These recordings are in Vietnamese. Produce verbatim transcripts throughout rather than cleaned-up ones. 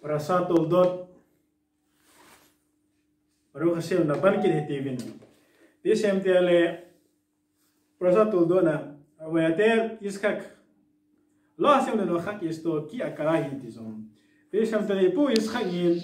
rasa toldot baru hasil na ban kin hetivin di sem tele rasa toldot na wayater iskak lo sem no khak isto ki akara hi tizom di sem tele pu iskhakin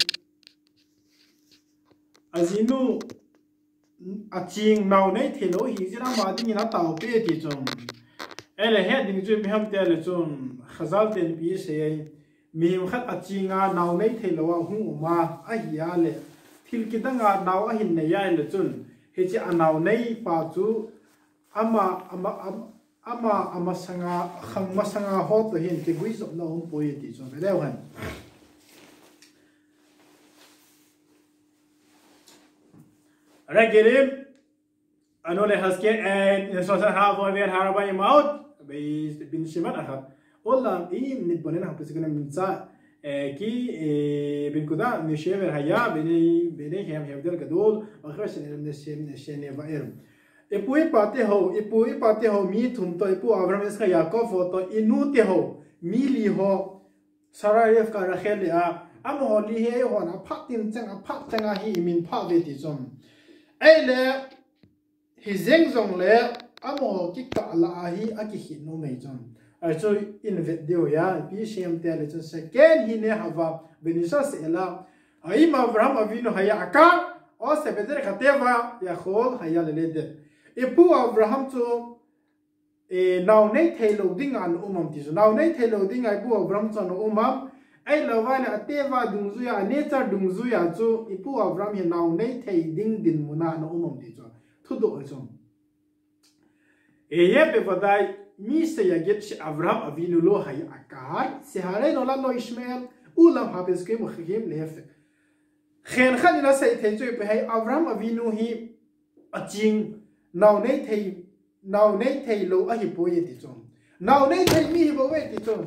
azinu aching now nei thelo hi jira ma ding na taw pe tizom ele he ding ju mi ham tele chum khazal ten pi se mìm khát ở chi nga nào nấy thấy lo hung mà ai hiya le thil ki danga nào a hin nei ya le chun he chi nào nấy pa chu ama ama ama ama sanga khang ma sanga hot to hin ke gui zo no hum poi ti chu le han ara gelim anole haske e so sa ha vo ver harabai maut be bin shiman akha والله إيه نتبنينا هم بس كنا بنسا كي بنكودا نشيفر هيا بني بني هم هم دل كدول آخرش نشين نشين يفايرم إبوي باتي هو إبوي باتي هو مي ثمتو إبو أبراهيم إسكا يعقوب فوتو إنو تي هو ميلي هو سرايف كارخيل يا أم هو لي هي هو أنا باتين تنا باتنا هي من بابتي زوم أي لا هزين زوم لا أم هو كي كلا هي أكيد نو ميزوم also in video ya bi shem tele to second hine hava benisa sela ai ma abraham avino haya aka o se bedere khateva ya khol haya lede ipu abraham to e now nei thelo ding an umam ti so now nei thelo ding ai pu abraham to no umam ai lawala ateva dungzu ya nature dungzu ya chu ipu abraham he now nei thei ding din muna no umam ti so thudo so e ye be vadai mi se ya get shi Abraham avinu lo hay akar se hare no la no Ishmael ulam habes ke mukhim lef khen khan ina sai thei choi pe hay Abraham avinu hi aching naw nei thei naw nei thei lo a hi po ye ti chom naw nei thei mi hi bo we ti chom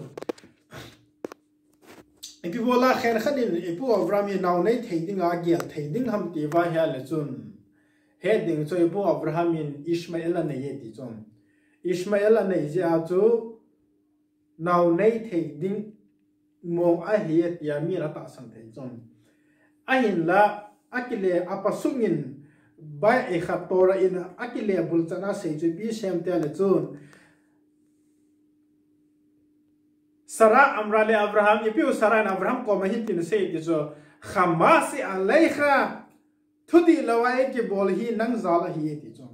epi bola khen khan in epu Abraham hi naw nei thei ding a gel thei ding ham ti wa ya le chun he ding choi po Abraham in Ishmael na ye ti chom Ishmael anei je achu now nei thei ding mong a hiet ya mi ra ta sang thei chon a hin la akile apasungin bai e khatora in akile bulchana sei chu bi sem te le chun Sara amrale Abraham ipiu Sara and Abraham ko ma hitin sei ti so khamasi alaiha thudi lawai ke bol hi nang zala hi ti chon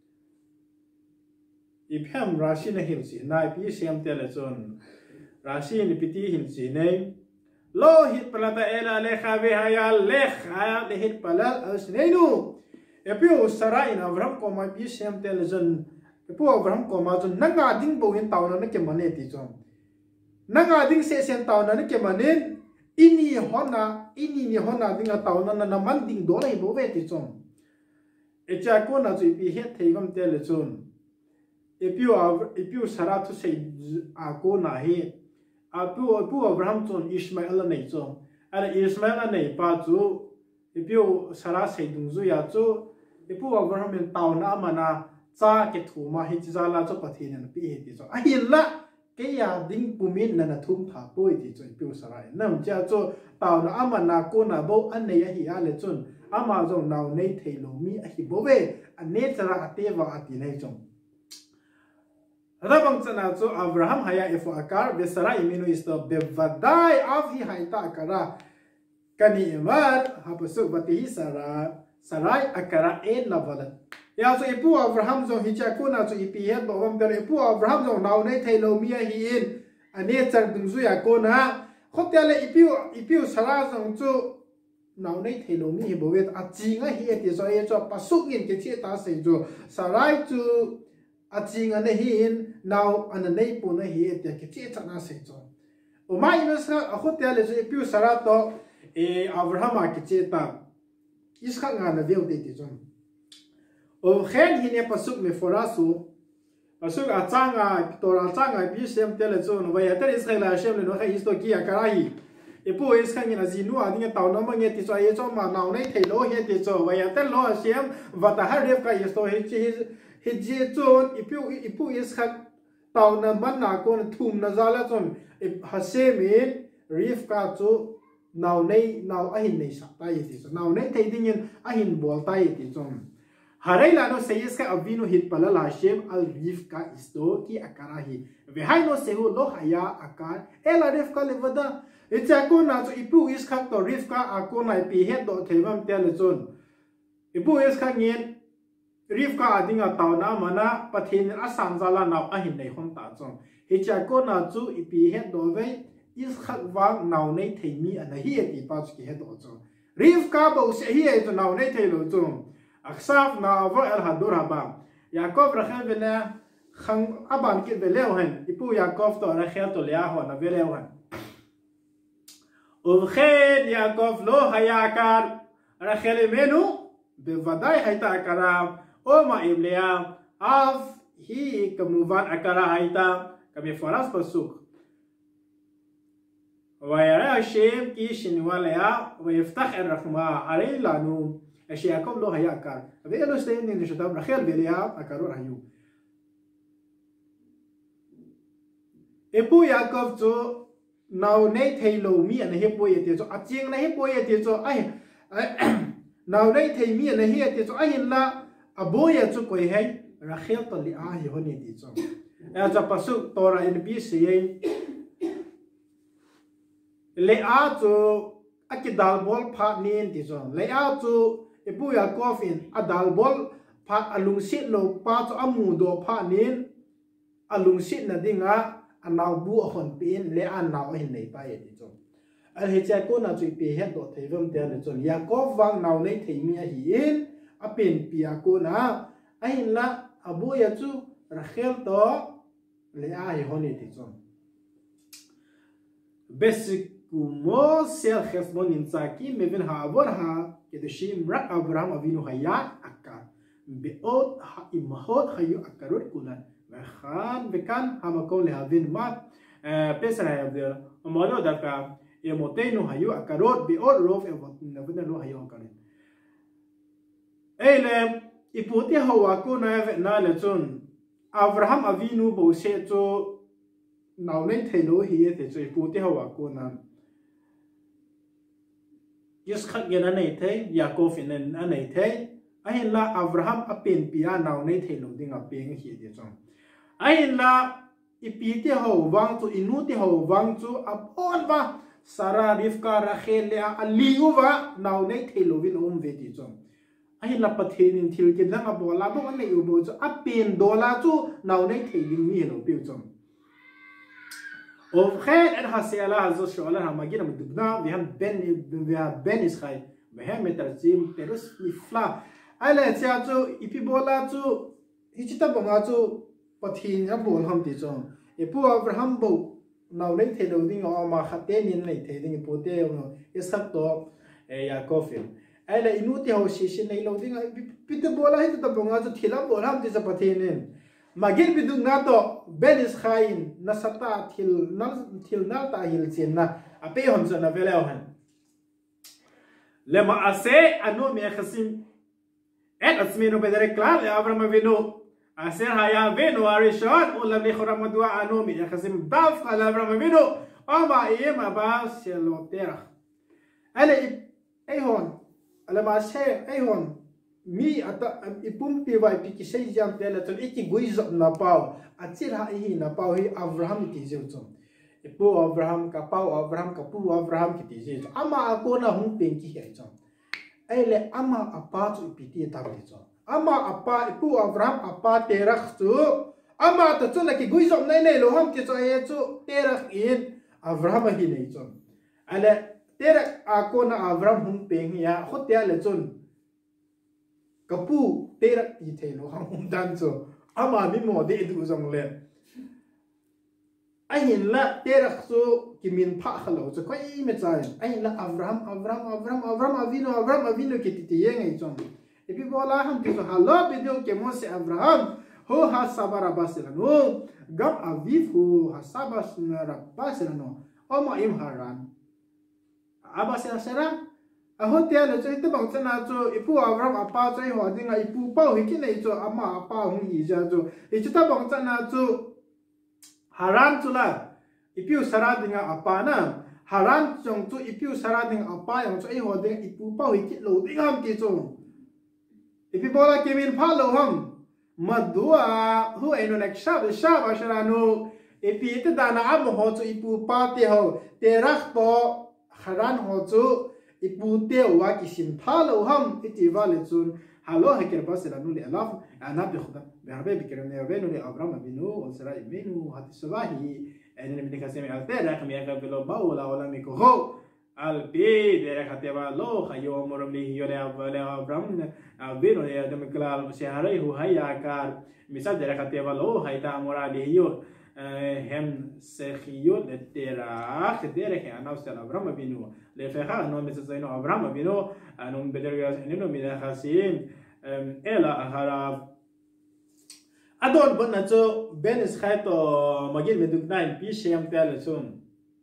Iphem Rashi na hilsi na ipi siam tele chon Rashi ni piti hilsi nei lo hit palata ela lekha ve haya lekha le hit palal as neinu epi usara in Abraham ko ma pi siam tele chon epu Abraham ko ma chon nanga ding bo hin taw na ke mane ti chon nanga ding se sen taw na ke mane ini hona ini ni hona ding taw na na man ding do lai bo ve ti chon echa ko na chu pi het theigam tele chon Ipiu ipiu saratu sei ako nahi apu apu Abraham chon Ishmael nei chon ara Ishmael nei pa chu ipiu sara sei dungzu ya chu ipu Abraham in taw na mana cha ke thuma hi jala chu pathin an pi hi ti chu a hin la ke ya ding pumin na na thum tha poi ti chu ipiu sara nam cha chu taw na amana ko na bo an nei hi a le chon ama jong naw nei theilo mi a hi bo ve an ne chara ateva ati nei chong Rabang chana chu Abraham haya ifo akar be Sarai iminu isto be vadai av hi haita akara kani imar hapusuk bati Sara Sarai akara en lavalat ya chu ipu Abraham zo hicha kuna chu ipi het bo bam der ipu Abraham zo naw nei thailo mi hi in ane char dungzu ya kona khotele ipiu ipiu Sara zo chu naw nei thailo mi hi bo wet a chinga hi eti zo e cho pasuk in ke chi ta se jo Sarai chu Aching ane hin now ane nei pu na hi et ke che chana se cho o mai no sa a khote ale je piu sarato e Abraham a ke che ta is kha nga na veu de ti chon o khen hi ne pasuk me forasu pasuk a changa tora changa bi sem tele chon wa ya ter Israel a shem le no kha isto ki akarahi e pu is kha ngina zinu a dinga taw no ma nge ti so ye cho ma naw nei thei lo he ti cho wa ya ter lo shem wa ta har ref ka isto he chi Hiji chon ipu ipu is khat taw na man na kon thum na zala chon hasemin rif ka chu nào nay nào ahin này sắc tay thì so nào nay thấy tiếng in ahin bol tay thì chom harai la no sayes ka avino hit pala la shem al rifka isto ki akarahi ve hai no sehu lo haya akar ela rifka levada echa ko na cho ipu is khak to rifka ako nai pi het do thevam tel chon ipu is khak ngien rifka adinga tauna mana pathin asan zala naw ahin nei hom ta chon echa ko na chu ipi het do ve is khak wang naw nei theimi ana hi ti pa chu ki het do chon rifka bo se hi e to naw nei thelo chon aksaf na vo el hadur haba Yaakov Rachel vela khang aban kit veleu hen ipu Yaakov to Rachel to lia ho na veleu hen ובכן יעקב לא היה עקר רחל אמנו בוודאי הייתה עקרה או מה אם לאה אף היא כמובן עקרה הייתה כמפורש פסוק וירא השם כי שנואה לאה ויפתח את רחמה הרי לנו שיעקב לא היה עקר ואלו שתי נשותיו רחל ולאה עקרות היו אפו יעקב צו nào nay thầy lầu mi anh hiệp bồi tiền cho à chieng này hiệp bồi tiền cho ai nào nay thầy mi anh hiệp tiền cho ai hiện là à bồi cho quay hay ra khéo tận li ai hơn tiền cho à cho pasu tora in bi sei le a cho à cái dal bol pha nen tiền cho le a cho e bu ya coffin à dal bol pha alung sit lo pa cho amu do pha nen alung sit na dinga anau bu hon pin le anau hin nei pa ye ti chong al he cha ko na chui pe het do thei vam te le chon Yaakov wang nau nei thei mi a hi in a pen pia ko na a hin la abu ya chu Rachel to le a hi hon ti chong besikumo sel khesbon in sa ki mevin ha avor ha ke de shim rak Abraham avinu hayat akka beot ha imhot hayu akarut kulan khan bekan hamakon lehavin mat pesana yabdel amalo daka emotenu hayu akarot biot rof evot navina lo hayu akarin ele iputi hawa ko na na le chun Abraham avinu bo se cho naunai thelo hi te cho iputi hawa ko na yes khak gena nei the Yaakov in anei the ahin la Abraham apen pia naunai thelo dinga peng hi de chong ahin la ipiti ho wang tu inuti ho wang tu apon va Sara Rivka Rachel lea aliu va nau nei thelovin om veti chong ahin la pathin thil ke dang abola bo an nei ubo chu apen dola chu nau nei thein mi lo piu chong of khair an hasela hazo shola hamagina mudubna vi ham ben vi ham ben israel vi ham metarjim terus ifla ala cha chu ipibola chu hichita bonga chu pathin ya bol ham ti chong e pu Abraham bo naw nei thelo ding o ma khate nin nei the ding pote no isak to e Yaakov ai la inuti ho shi shi nei lo ding pit bola hi to bonga chu thila bol ham ti sa pathin nin magil bidu nga to ben is khain nasata thil na thil na ta hil chin na ape hon so na vele han lema ase anu me khasim et asmino bedere klar Abraham avinu Aser haya venu arishon ulam likhora madwa anomi yakhasim daf qala Abraham venu ama yema ba selotera ale ehon ala ma she ehon mi ata ipum pi vai pi ki sei jam tela ton iki guizo na pau achir ha hi na pau hi Abraham ti je chom ipu Abraham ka pau Abraham ka pu Abraham ki ti je ama ko na hung pen ki he chom ele ama apa chu pi ti ta ti chom ama apa ipu Abraham apa terak tu ama to chu laki guizom nei nei lo ham ti cho e chu terak in Abraham hi nei chon ale terak akona Abraham hum peng ya khotia le chon kapu terak i the lo ham hum dan cho ama mi mo de du jong le ahin la terak chu kimin pha khalo chu khoi me chai ahin la Abraham Abraham Abraham Abraham avinu Abraham avinu ki ti ti ye ngai chon epi bola ham ti so halo video ke mo se Abraham ho ha sabara basilano gam aviv ho ha sabas na basilano o ma im haran abasela sera a ho te ale choi te bang chana cho ipu Abraham apa choi ho dinga ipu pau hi ki nei cho ama apa hung hi ja cho e chuta bang chana cho haran chula ipu sara dinga apa na Haran chong chu ipiu sara ding apa yang chu ai ho ding ipu pa hui kit lo ding ham ti chu ipi bola kemin pha lo ham madua hu ai no nek sha sha ba shara nu ipi te dana am ho chu ipu pa te ho te rak to haran ho chu ipu te wa ki sim pha lo ham iti va le chun halo haker ba sela nu le alaf ana bi khuda bi harbe bi kerem ne nu le abram binu wa sara ibnu hati sabahi en ne bidika semi altera kami aka bilo baula wala mi ko ho al bi de khateba lo khayo morom li yo le abram binu ya de klal se harai hu haya kar misal de khateba lo haita mora li yo hem se khiyo de tera khedere ke ana usal abram binu le fakha no mis zaino abram binu anu bederga enu mi da khasim ela harab adon bonna cho benis khaito magil meduk nine pi shem tel sun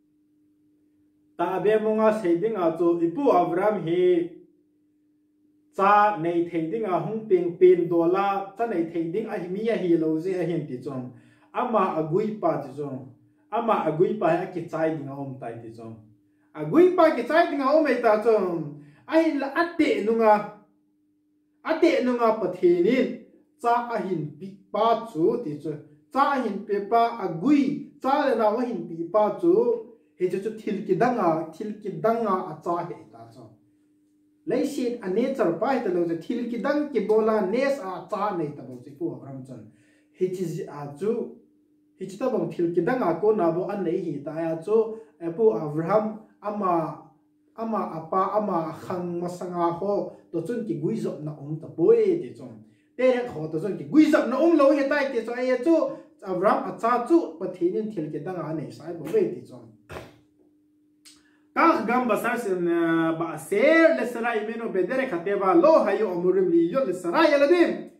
ta be monga seiding a cho ipu abram hi cha nei theiding a hung ping pin dola cha nei theiding a mi a hi lo je a hin ti chong ama agui pa ti chong ama agui pa a ki chai ding a om tai ti chong agui pa ki chai ding a om ei ta chong ai la ate nunga ate nunga pathinin cha a hin pi pa chu ti chu cha hin pe pa agui cha le na wa hin pi pa chu he chu chu thil ki danga thil ki danga a cha he ta chu lei sit a nature pa ta lo thil ki dang ki bola nes a cha nei ta bo chi pu ram chan he chi a chu he chi ta bang thil ki danga ko na bo an nei hi ta ya chu apu abraham ama ama apa ama khang masanga ho to chun ki gui zop na om ta boy ti chong te kho to chun ki gui zop na om lo he tai ti cho ai chu abraham a cha chu pathinin thil ki danga nei sai bo ve ti chong ka gam basar sin ba ser le sara imeno bedere khateba lo hayo omurim li yo le sara yaladim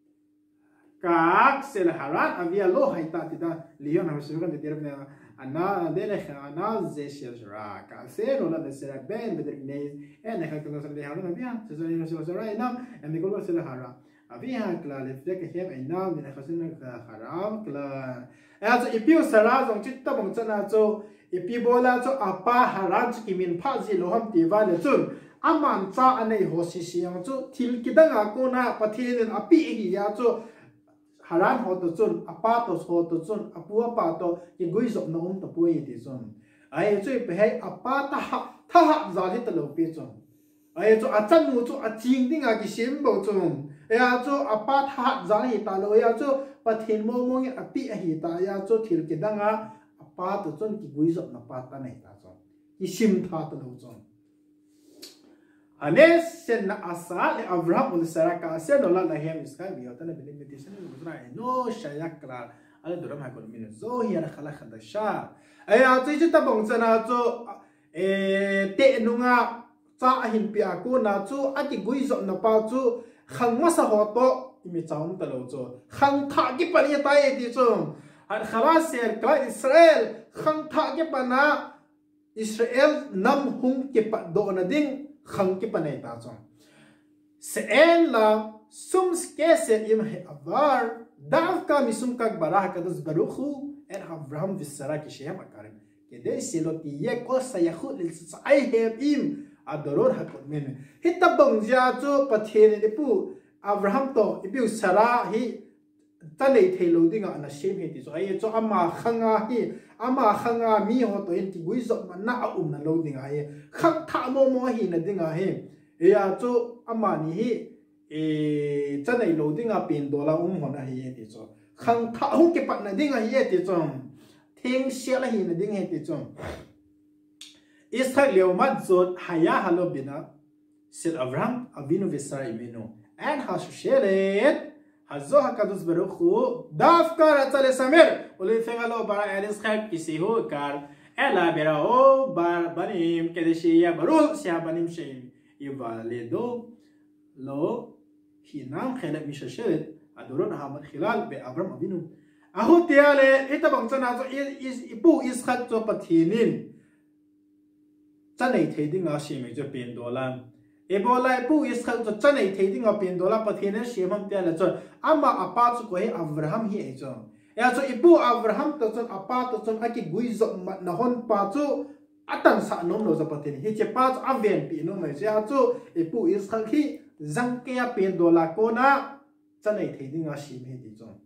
ka sel haran avia lo haita ti da lion ha sugan de derne ana dele ana ze shira ka se no la de sera ben bedere ne ene ka to san de haran avia se zo no se sara ina en de ko sel haran avia kla le fde ke hem ina min khasin ka haram kla a zo ipiu sara zong chit ta bong chana zo ipi bola cho apa haran ki min pha ji lo ham ti va le chun aman cha anei ho si siang chu thil ki danga ko na pathin api hi ya chu haran ho to chun apa to ho to chun apu apa to ki gui zop na um to poi ti chun ai chu pe hai apa ta ha tha ha za li ta lo pe chun ai chu a chan mu chu a ching ding a ki sim bo chun ya chu apa tha za hi ta lo ya chu pathin mo mo ngi api hi ta ya chu thil ki danga pa to chon ki gui zop na pa ta nei ta chon ki sim tha ta lo chon anes sen na asa le abraham ul saraka sen ola la hem iska bi ota na bele meditation no zra no shayak kala ala duram ha kon min zo hi ana khala khada sha aya chi chi ta bong chana cho e te nunga cha hin pi a ko na chu a ki gui zop na pa chu khang ma sa ho to imi chaum ta lo cho khang tha ki pa ni ta e ti chum an khalas ser kla Israel khang tha ke pana Israel nam hung ke pa do na ding khang ke panai ta chong se en la sum ske se im he avar dav ka misum ka barah ka dos barukhu en abraham visara ki shem akarim ke de selo ki ye ko sa yakhut lil sa ai he im adoror ha kon men hita bang ja chu pathen ni pu abraham to ibu sara hi ta nei thelo dinga na shem he ti so ai cho ama khanga hi ama khanga mi ho to in ki gui zo ma na um na lo dinga he khang tha mo mo hi na dinga he ya cho ama ni hi e cha nei lo dinga pin do la um ho na hi ti so khang tha hu ke pa na dinga hi ti so thing sia la hi na ding he ti so ishak leo mat zot haya halo bina sir abraham avinu visara imeno and hashelet Hazo hakadus berukhu dafkar atale samer ulin fengalo bara eris khak kisi ho kar ela berao bar banim kedeshiya barul sia banim shay yvaledo lo hinam khalat mishashet adoron hamad khilal be abram abinu ahu tiale itabang chana zo is ibu is khat zo pathinin chanei theding a shime jo pen dolan ebola pu is khal to chanei theding a pen dola pathina shemam te la chon ama apa chu ko he abraham hi e chon ya chu ipu abraham to chon apa to chon aki gui zo na hon pa chu atan sa nom lo zapatin hi che pa aven pi no mai sia chu ipu is khang khi zang ke a pen dola ko na chanai thei dinga sim he ti chon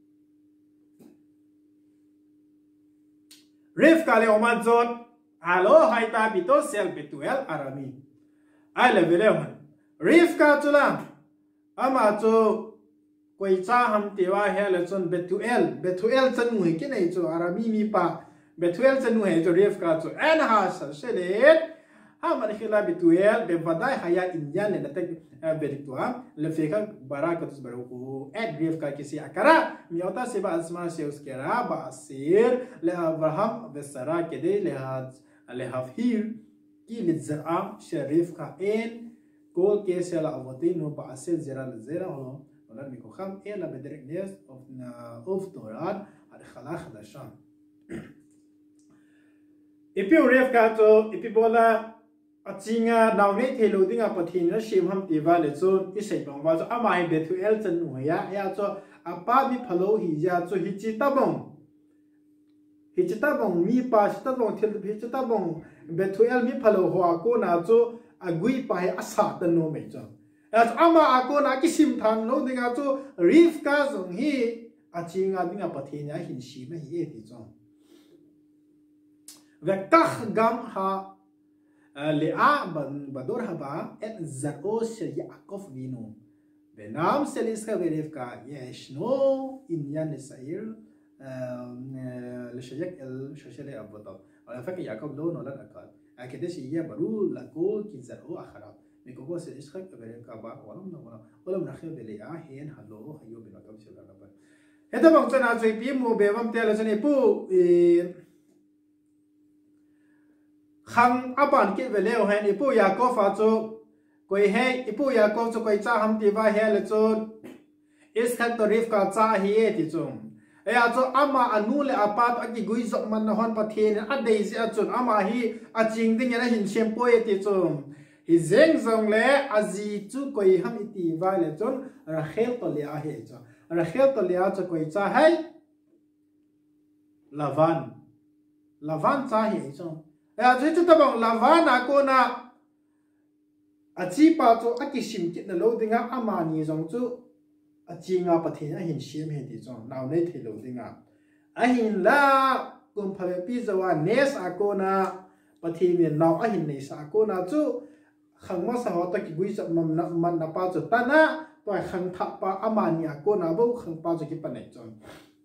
ref kale oma zot alo haita bito sel betuel arami ai le vele man ref ka chula ama chu koi cha ham tewa he le chon betuel betuel chan ngui ke nei chu arami mi pa betuel chan ngui chu ref ka chu en ha sa selet ha man khila betuel be vadai haya indian le tek beriktua le feka barakatus baruku at ref ka kisi akara miota seba asma seus kera ba sir le abraham besara kede le had le have here ki le zara sharif ka en kol ke sela avoti no ba asel zera le zera ho wala mi ko kham ela bedreknes of na of torad ad khala khadashan ipi ref ka to ipi bola achinga nawne thelo dinga pathin na shim ham ti va le chu isai bang wa chu amai bethu el chan nu ya ya chu apa mi phalo hi ja chu hi chi tabong hi chi tabong mi pa chi tabong thil hi chi tabong bethu el mi phalo ho ko na chu agui pa hi asa tan no me chu as ama ko na ki sim than lo dinga chu rif ka zong hi achinga dinga pathin ya hin shi ma hi e ti chu vektakh gam ha Lea bador haba et zaro shel Yaakov vino. Benam seliska verevka yeshno inyan lesair leshayak el shoshele abotab. Ala fak Yaakov lo nolan akal. Akedesh iya baru lako ki zaro akharab. Mikoko seliska verevka ba walam na walam walam nakhil belea hen halo hayo binakam shelanaban. Heta bangchana zoi pi mo bewam tela jane pu khang aban ke veleo hen ipu yakov a chu koi he ipu yakov chu koi cha ham ti va he le chu is khat to rif ka cha hi e ti chung e a chu ama anu le apat a ki gui zok man na hon pathin a dei zi a chun ama hi a ching ding na hin chem po e ti chung hi zeng zong le a zi chu koi ham ti va le chun rachel to le a he chu rachel to le a chu koi cha hai lavan lavan cha hi chung ya chu chu tabang lavana ko na achi pa chu akisim kit na lo dinga amani jong chu achi nga pathin a hin sim he ti chong naw nei thilo dinga a hin la kum phale pi zawa nes a ko na pathin ni naw a hin nei sa ko na chu khangma sa ho ta ki gui sa mam na man na pa chu ta na to khang tha pa amani a ko na bo khang pa chu ki pa nei chong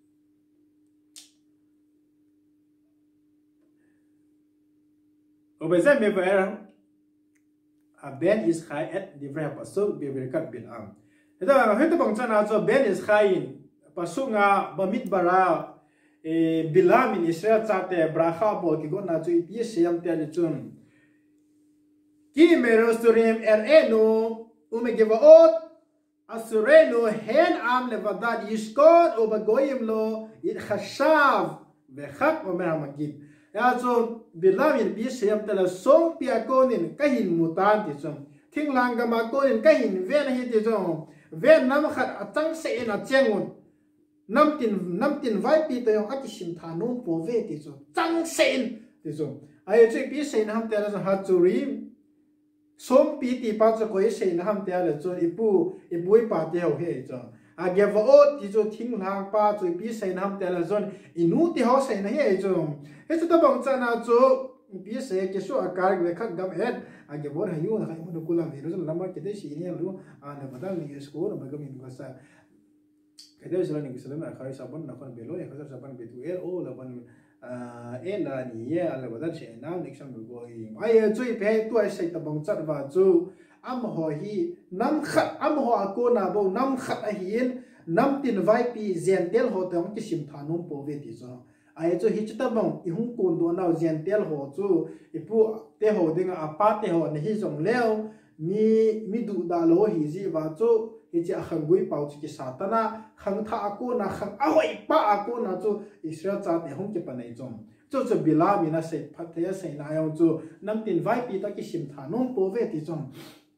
Obezem me ver a ben is high at different pasuk be berkat bil am. Ita hita bang chana cho ben is high pasuk nga bamit bara e bilam in Israel chate bracha bol ki go na chu pi siam te le chun. Ki merosturim er eno ume gevaot asureno hen am levadad yishkot o bagoyim lo it khashav ve khak omer magid. Ya so bilamin bi siam tala song pia konin kahin mutan ti chong thing lang ga ma konin kahin ven hi ti chong ven nam khat atang se ena chengun nam tin nam tin vai pi to yong akisim thanu po ve ti chong chang sen ti chong ai che bi sen ham tala ha churi som pi ti pa cho koi sen ham tala cho ipu ipui pa te ho he chong a gevo ti cho thing lang pa cho bi sen ham tala zon inu ti ho sen he chong Itu tu bang cana tu biasa kesu akar mereka gam head agak bor hayu nak ibu tu kulam itu lama kita sini lalu anda padahal ni sekolah mereka mingguasa kita selalu ni selalu akar saban nak kan belo ya akar saban betu el oh lapan el lah ni ya ala padahal sih enam next time bergoi ayah cuy peh tu ayah saya tabang cat baju am hohi nam khat am ho aku nabo nam khat ahin nam tin vai pi zentel ho tong kisim thanum pove ti so ai chu hi chuta bang i hung kun do naw zen tel ho chu ipu te ho dinga apa te ho ne hi jong leo mi mi du da lo hi ji wa chu hi chi khang gui pau chu ki satana khang tha aku na khang a hoi pa aku na chu Israel cha te hung ki pa nei jong chu chu bila mi na se phat te se na yo chu nam tin vai pi ta ki sim tha nom po ve ti jong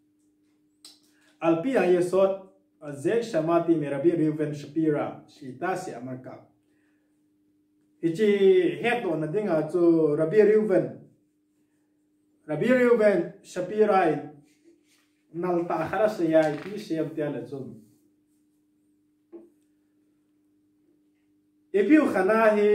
alpi a yesot ze shamati merabi Reuven Shapira shita se amarka Ichi head on the dinga to Rabbi Reuven Rabbi Reuben Shapirai nal ta khara se ya pi se am tia la zum ipiu khana hi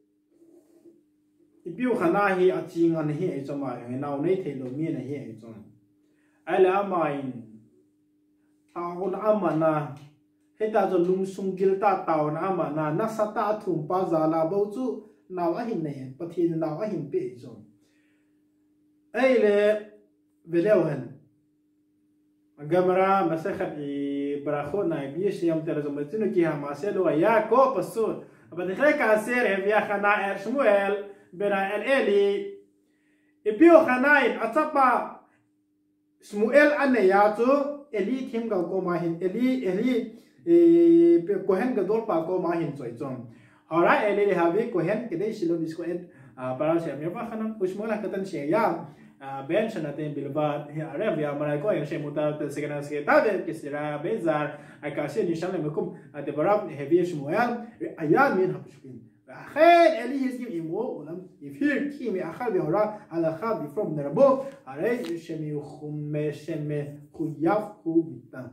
ipiu khana hi aching an hi e chama he nau nei thelo mi na hi e chom ala main taun amana heta zo lung sung gil ta taun amana na sata thum pa za la bo chu naw a hin nei pathin naw a hin pe chom ai le veleuhen gamara masakhat i barakhot na bi shiyam tel zo matino ki ha maselo ya ko pasun abadikhle ka ser he ya khana er shmuel bena el eli ipio khanain atapa shmuel ane ya chu eli thim ga ko ma hin eli eli e ko hen ga dol pa ko ma hin choi chom ora eli ha vi ko hen ke dei silo disko et para se mi ba khana shmuel ka tan se ya ben shanaten bilba he arabia marai ko en shemuta te segana se tade que será bezar akashe ni shamle mekum ate barab he vi shmuel ayam min habshkin khair eli hizkim imo ulam ifir kimi akhal bi ora ala khab from nerbo are shemi khumme sheme khuyaf ku bitan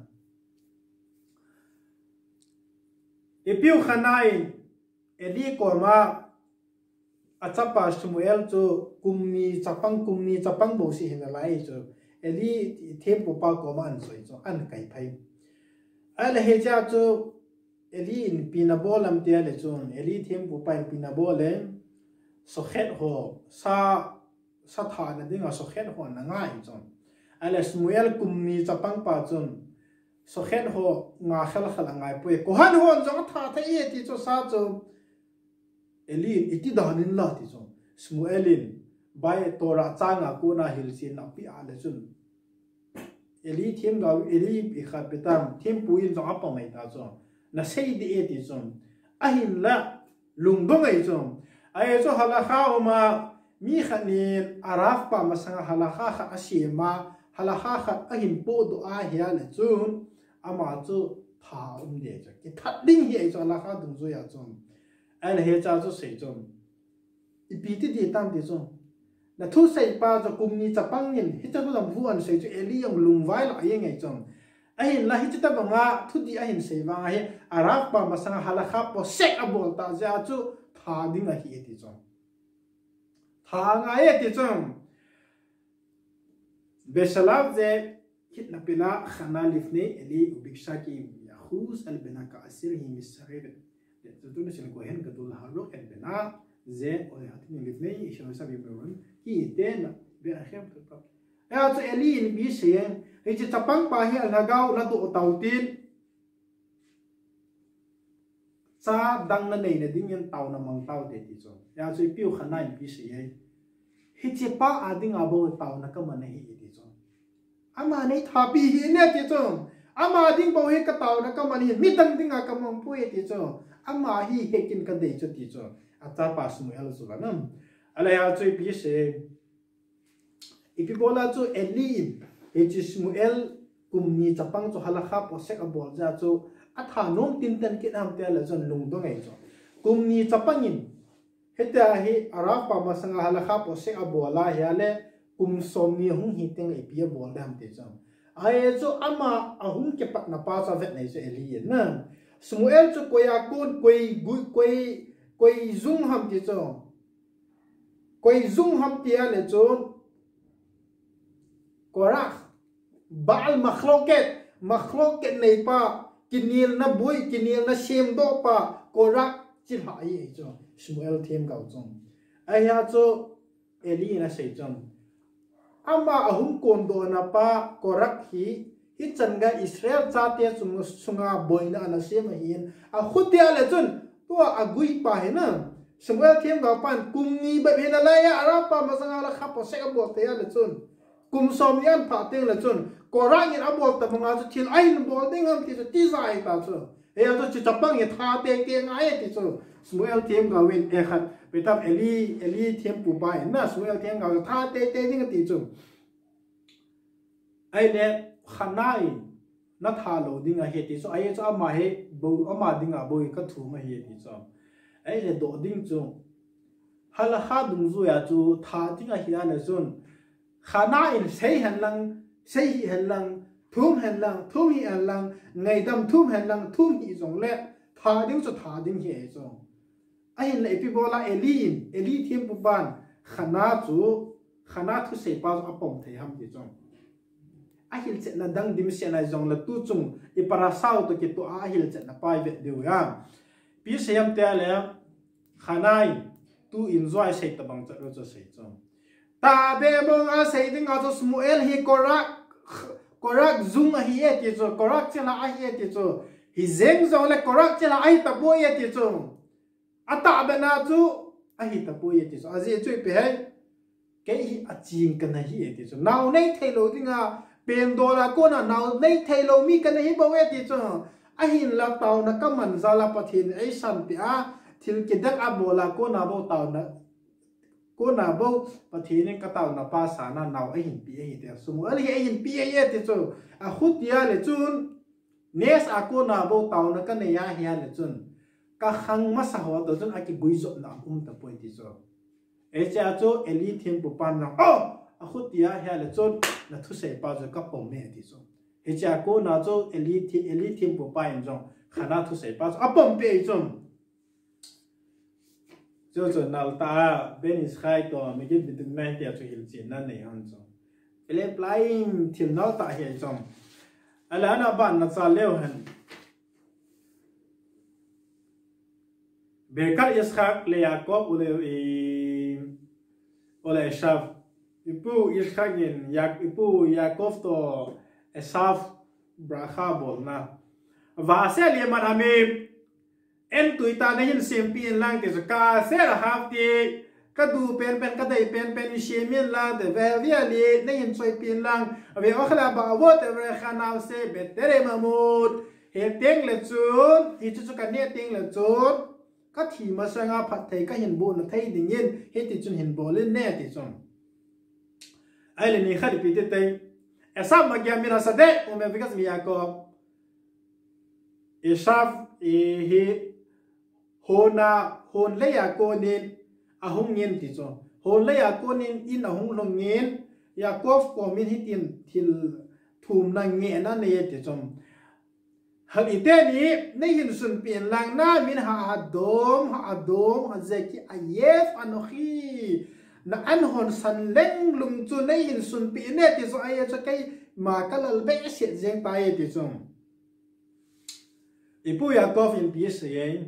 epiu khanain eli korma achapa shmuel chu kumni chapang kumni chapang bo si hin lai chu eli them pu pa ko man soi chu an kai phai ala he cha chu eli in pinabolam tia le chu eli them pu pa in pinabole so khet ho sa sa tha na dinga so khet ho na ngai chu ala shmuel kumni chapang pa chu so khet ho nga khal khal ngai pu ko han ho jong tha tha ye ti chu sa chu Elin iti dahanin la ti so Shmuelin bai tora changa ko na hilsin na pi ala chun Eli thim ga Eli i khat betam thim puin zo apa mai ta so na sei di e ti so ahin la lungdong ai so ai so halakha uma mi khanin araf pa masanga halakha kha asima halakha kha ahin po do a hia le chun ama chu tha um de cha ki that ding hi ai so halakha dung zo ya chun anh hệ cha cho sấy chôm, ipi ti ti tam ti chôm, na thu sấy pa cho cùng ni chapang nin, hít cho làm vu anh sấy cho eli yang lung vai lại yang ngay chôm, anh là hít cho ta nga thu di anh sấy vang anh Arab pa masang halakha po sek abol ta ja chu tha ding a hi ti chôm, tha nga ye ti chôm, besalav ze hit na pila khana lifne eli ubiksha ki yakhuz al bina ka asir hi misarib Tentu ni sini kohen ketul haruk en bena ze oleh hati ni lifnei isya sabi beron ki ten be akhir tetap. Ya tu eli ni bi sehen itu capang pahi alagau na tu tautin sa dang na nei na ding yan tau na mang tau de ti so. Ya tu piu khana ni bi sehen hichi pa ading abo tau na ka man hi ti so. Ama nei thapi hi ne ti so. Ama ding bo he ka tau na ka man hi mi dang ding a ka mong pu ti so. Ama hi hekin ka dei cho ti cho ata pa Shmuel so lanam ala ya choi pi se ipi bola cho eli e chi Shmuel kumni chapang cho halakha po sek abol ja cho atha nom tin tan ki nam te la jon lung dong ai cho kumni chapangin heta hi arapa masanga halakha po sek abola ya le kum somni hung hi teng e pi bol dam te cho ai cho ama ahum ke pat na pa sa vet nei cho eli na Shmuel cho koya kun koi gui koi koi zung ham ti cho koi zung ham ti ale cho Korach Baal makhloket makhloket nei pa kinil na bui kinil na shem do pa Korach chil ha yi cho Shmuel them gao chong ai ya cho Eli na sei chong ama ahum kon do na pa Korach hi hi changa Israel cha te chung sunga boina ana sema hin a khutia le chun to agui pa he na Shmuel them ga pan kumni ba bena la ya arapa masanga la khapo se abo te ya le chun kum som yan pha te le chun Korang in abo ta manga chu thil ain bol ding am ti ti zai ta chu e ya chu chapang ye tha te ke nga e ti chu Shmuel them ga wen e khat betam Eli Eli them pu ba na Shmuel them ga tha te te ding ti chu ai le khanai na tha lo dinga he ti so ai cha ma he bo ama dinga bo ka thu ma he ti so ai le do ding chu hala ha dung zu ya chu tha dinga hi ana sun khana in sei han lang sei hi han lang thum han lang thum hi han lang ngai dam thum han lang thum hi zong le tha ding cho tha ding hi zong ai le pi bola elin eli thim pu ban khana chu khana thu sei pa apom thei ham ti zong ahil chet na dang dim se na zong la tu chung i para sau to ki to ahil chet na pai vet deu ya pi seam te le khanai tu enjoy sei ta bang cha ro cha sei chong ta be bong a sei ding a cho smuel hi korak korak zung a hi e ti cho korak chela a hi e ti cho hi zeng zo le korak chela ai ta bo ye ti cho ata be na chu a hi ta bo ye ti cho a je chui pe hai ke hi a ching kan hi e ti cho naw nei thei lo ding a pen do la ko na naw nei thei lo mi kan hi bo ye ti cho a hin la taw na ka man za la pathin ai san pi a thil ki dak a bo la ko na bo taw na cô nào bao và thì nên cái tàu nào ba sản nào nào ấy hình bia hình đẹp sung ấy ấy hình bia ấy thì cho à hút bia là chun nes à cô nào bao tàu nó cái này ya hiền là chun cái khang mà sao họ chun ai cái bùi rộn nào um tập bùi thì cho ấy cha cho eli thiên bộ pan nào ô à hút bia hiền là chun là thu sei bao giờ các bộ mẹ thì cho ấy cha cô nào cho eli thiên eli thiên bộ pan trong khả năng thu sei bao giờ à bộ mẹ chun cho cho nào ta bên Israel to mình biết được ngay thì cho hiểu chuyệnนั้นnày hơn rồi, lấy plain thì nó tại hiện trong, anh là nó bạn nó sao leo hơn, về các Israel lấy Jacob lấy lấy Esav, ipu Israel nhìn Yak ipu Jacob to Esav bracha bol na, và sẽ lấy mà làm em tuổi ta nên nhìn xem pin lang thì cả sẽ là học thì các du pen pen các đại pen pen xem miên lang thì về về li nên nhìn xoay pin lang về ở khla bảo vô thì về khả năng sẽ bị tệ mà một hiện tiếng là chút thì chút cái này tiếng là chút các thì mà sang áp phát thấy các hiện bộ là thấy tự nhiên hiện thì chút hiện bộ lên nè thì xong ai là này khai bị tệ tệ Esav mà kia mình là sao đấy ông em biết cái gì à cô Esav he hona hon le ya ko nin a hung nin ti cho hon le ya ko nin in a hung long nin Yakov ko min hitin thil thum na nge na ne ti chom hal ite ni nei hin sun pin lang na min ha adom ha adom ha zeki ayef anohi na an hon san leng lum chu nei hin sun pi ne ti so ai cha kai ma kalal be se jeng pa e ti chom ipu Yakov in pi se ye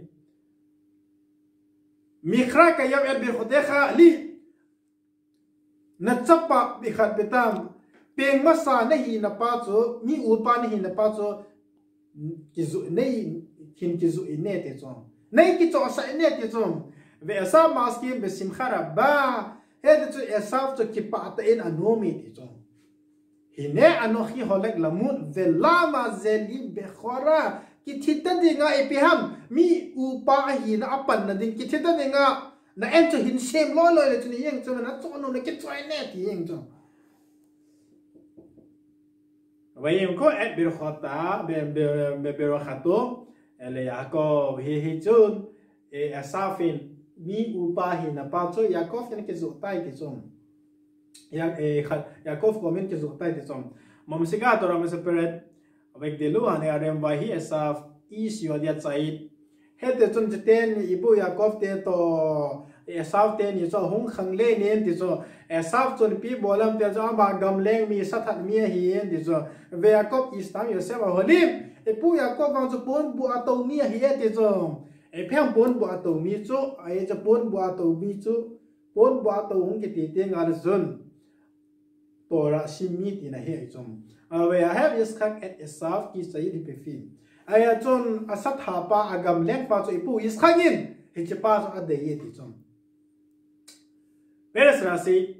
mikra ka yam er bir khotecha li na chapa bi khat betam peng ma sa na hi na pa cho ni u pa ni hi na pa cho ki zu nei kin ki zu ne te cho nei ki cho sa ne te cho ve sa maskim be simkha rabba he de cho esaf cho ki pa ta in anomi te cho hi ne anohi holek lamun ve lama zeli be khora ki thita dinga epiham mi upa hi na apan na ding ki thita dinga na em cho hin sem lo lo le chuni yeng cho na cho no na ki choi ne ti yeng cho vậy em có et bir khata be be be bir khato ele Yaakov he he chun e asafin mi upa hi na pa cho Yaakov ne ke zo tai ti chom ya e Yaakov comment ke zo tai ti chom mom siga to ram separate avec de lu ane arem ba hi Esav is yo dia chait he te chun ten ibu Yaakov te to Esav te ni cho hung khang le nen ti cho Esav chun pi bolam te cho ba gam leng mi sathat mi hi en ti cho ve Yaakov is tam Yosef holim ibu Yaakov ang cho pon bu ato mi hi ti cho e phem pon bu ato mi cho ai cho pon bu ato mi cho pon bu ato hung ki ti te ngal zun tora simi ti na he chom we have Yitzchak at Esav ki sai di pefin aya chon asat hapa agam leng pa cho ipu Yitzchakin he chepa cho ade ye ti chom Peres rasi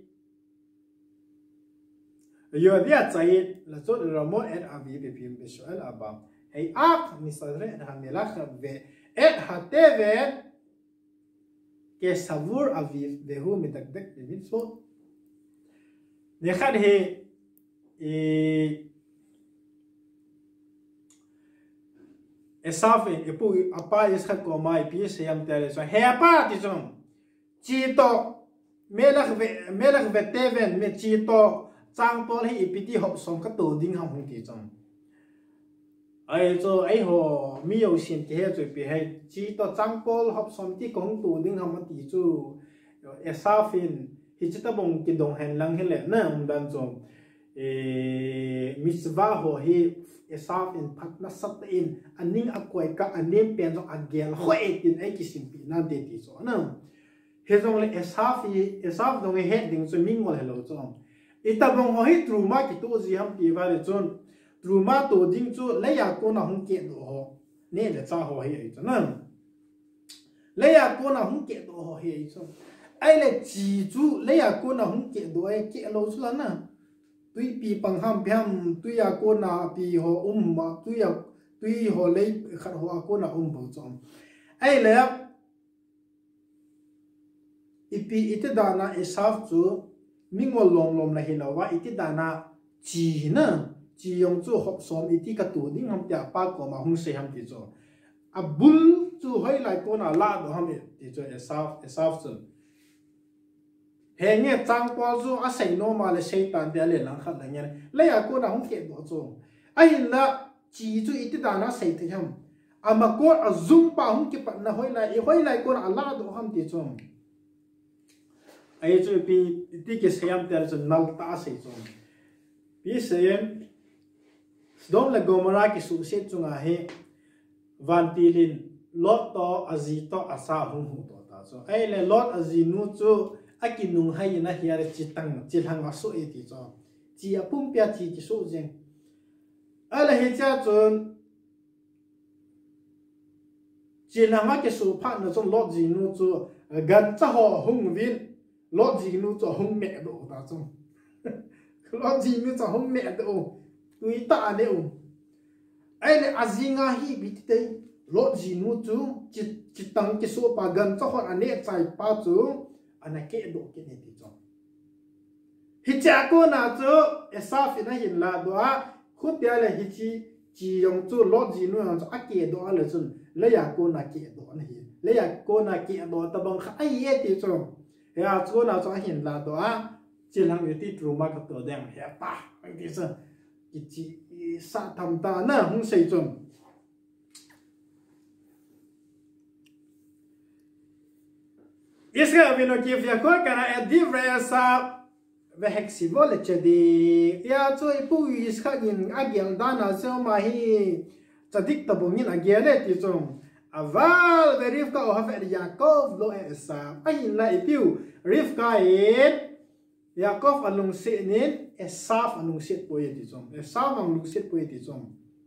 yo dia chai la cho Ramon at avi pefin beshoel abam hey ak misadre ha melach ve et hatevet ke savur aviv vehu mitakdek mitzvot nechad he Esav ipu apa Yitzchak ko mai pi se yam tele so he apa ti chong chi to melach ve melach ve teven me chi to trang Paul hi ipiti hop som ka to ding ham hung ti chong ai cho ai ho mi yo sin ti he chu pi he chi to trang Paul hop som ti kong to ding ham ti chu esafin hi chita bong ki dong hen lang hele na um dan chong e miswa ho hi esafin phat na sat in aning akwai ka anem pen so agel ho etin ai ki sim pi na de ti so na he jong le esafi esaf dong he ding chu mingol hello chong ita bong ho hi truma ki to ji ham pi va le chon truma to ding chu le ya ko na hung ke do ho ne le cha ho hi ai chon le ya ko na hung ke do ho hi ai chon ai le chỉ chú lấy à cô nào không kiện đồ ai kiện lâu xuống nè tuy pi bằng ham piam tuy à cô nào pi họ um mà tuy à tuy họ lấy khát họ cô nào um bảo chọn ai le ipi ite dana esaf chú mình ngồi lom lom là hiểu wa ite dana chỉ nè chỉ dùng chú học xóm ite cái tuổi đi ham tia pa ko mà không say ham ti cho à bul chú hay lại cô nào la đồ ham ti cho esaf esaf chú he nghe trang qua zo a sei no ma le sei tan de le lang khat la nya le ya ko na hong ke do zo ai la chi chu iti da na sei the ham ama ko a zum pa hong ki pa na hoi la i hoi lai ko na la do ham ti chom ai chu pi ti ke siam ter chu nal ta sei chom pi sem dom la gomara ki su se chunga he van tilin lot to azi to asa hung hu to ta so ai le lot azi nu chu aki nung hay na hiar chi tang chi hang aso e ti cho chi a pum pya chi chi so jeng ala he cha chon chi na ma ke so pha na chon lot ji nu chu gan cha ho hung vin lot ji nu chu hung me do ta chon lot ji nu chu hung me do tui ta ne u ai le azinga hi bi ti lot ji nu chu chi chi tang ke so pa gan cha ho ane chai pa chu ana ke do ke ne ti chong hi cha ko na chu esaf ina hin la do a khut ya le hi chi chi yong chu lo ji nu ang chu a ke do a le chun le ya ko na ke do na hi le ya ko na ke do ta bang kha ai ye ti chong ya chu na chu a hin la do a chi lang yu ti tru ma ka to dang he pa ai ti sa ki chi sa tham ta na hung sei chong Isra vino kif ya ko kana e diversa ve hexivo le chedi ya cho ipu iska gin agel dana so ma hi chadik ta bongin agele ti chong aval ve rifka o hafe yakov lo esa ai la ipiu rifka it yakov alung se nin esaf alung se poe ti chong esaf alung se poe ti chong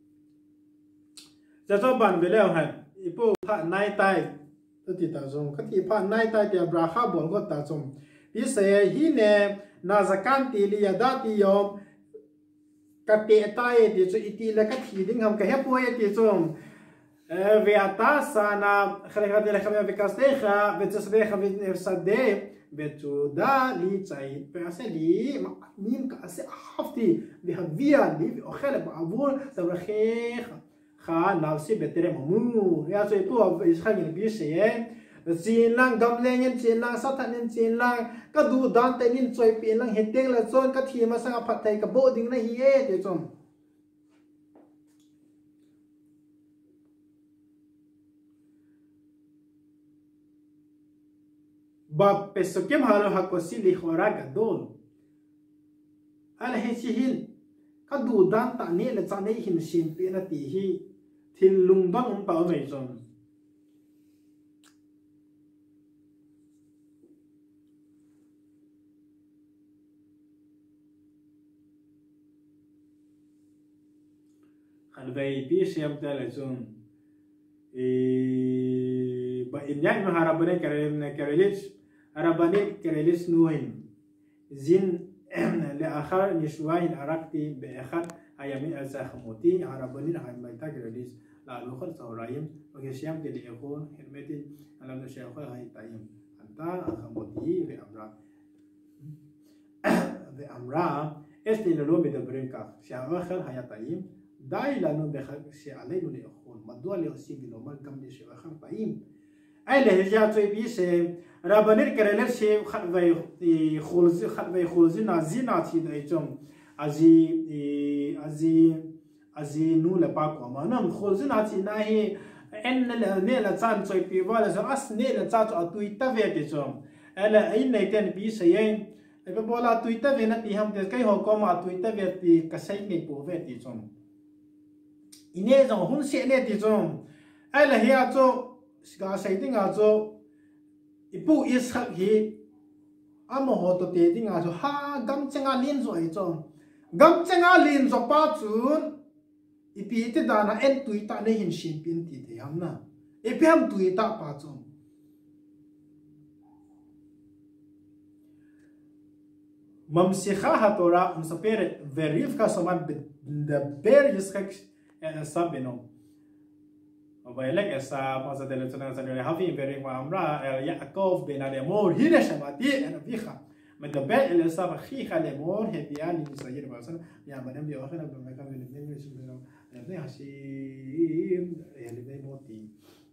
ja to ban ve le han ipu pha nai tai ti ta zong ka ti pha nai tai ti bra kha bon go ta zong pi se hi ne na zakan ti li ya da ti yom ka te tai ti chu iti la ka thi ding ham ka he po ye ti zong ve ata sana khale khade la khamya ve kastecha ve tsbecha ve sade ve tu da li tsai pe ase li mim ka ase hafti ve havia li o khale ba avur sa rakhe kha naw si betere mamu ya so tu is khangin bi se ye chin lang gam lengen chin lang sathanin chin lang ka du dan te nin choi pi lang heteng la chon ka thi ma sang phat thai ka bo ding na hi e te chom ba peso kem halo hakosi li khora ga dol ala he chi hin ka du dan ta ne le cha nei hin sin pe na ti hi thil lung bang um pa mai zon khal vai pi siam ta le zon e ba inyan maharabane karem ne karelis arabane karelis nuhin zin le akhar nishwain arakti be akhar ayami azakhamuti arabani hay maita karelis la lukhar sawraim oge siam ke le ko hermetin alam no shekho hay tayim anta akhamuti be amra be amra esni lo me de brenka sham akhar hayatayim dai la no be khak shi alayno le khon madwa le si bi no mal kam de shi akhar tayim ai le ja choi bi se rabanir kereler se khat vai khulzi khat vai khulzi na zina thi dai chom azi azi azi nu le pa ko ma nam khulzi na thi na hi en le ne la chan choi pi wala so as ne la cha chu atui ta ve te chom ala ai nei ten bi se ye ai bola tui ta ve na ti ham te kai ho ko ma tui ta ve ti ka sai nei po ve ti chom ine jong hun se ne ti chom ai la hia cho ga sai ding a cho ipu is khak hi amo ho to te ding a cho ha gam chenga lin zo ai cho gam chenga lin zo pa chun ipi te da na en tui ta ne hin shin pin ti te ham na e pe ham tui ta pa cho mam si kha ha tora um sapere verif ka soman the bear is khak sabeno Obailek esa masa dele tuna sanore hafi veri ma amra Yaakov ben Alemor hina shamati ana fiha من دبّع اللي صار خيخ على مور هدي يعني يصير مثلا يعني بدنا بدي آخر بدنا كم من الاثنين مش بدنا الاثنين هشيم يعني بدي موتي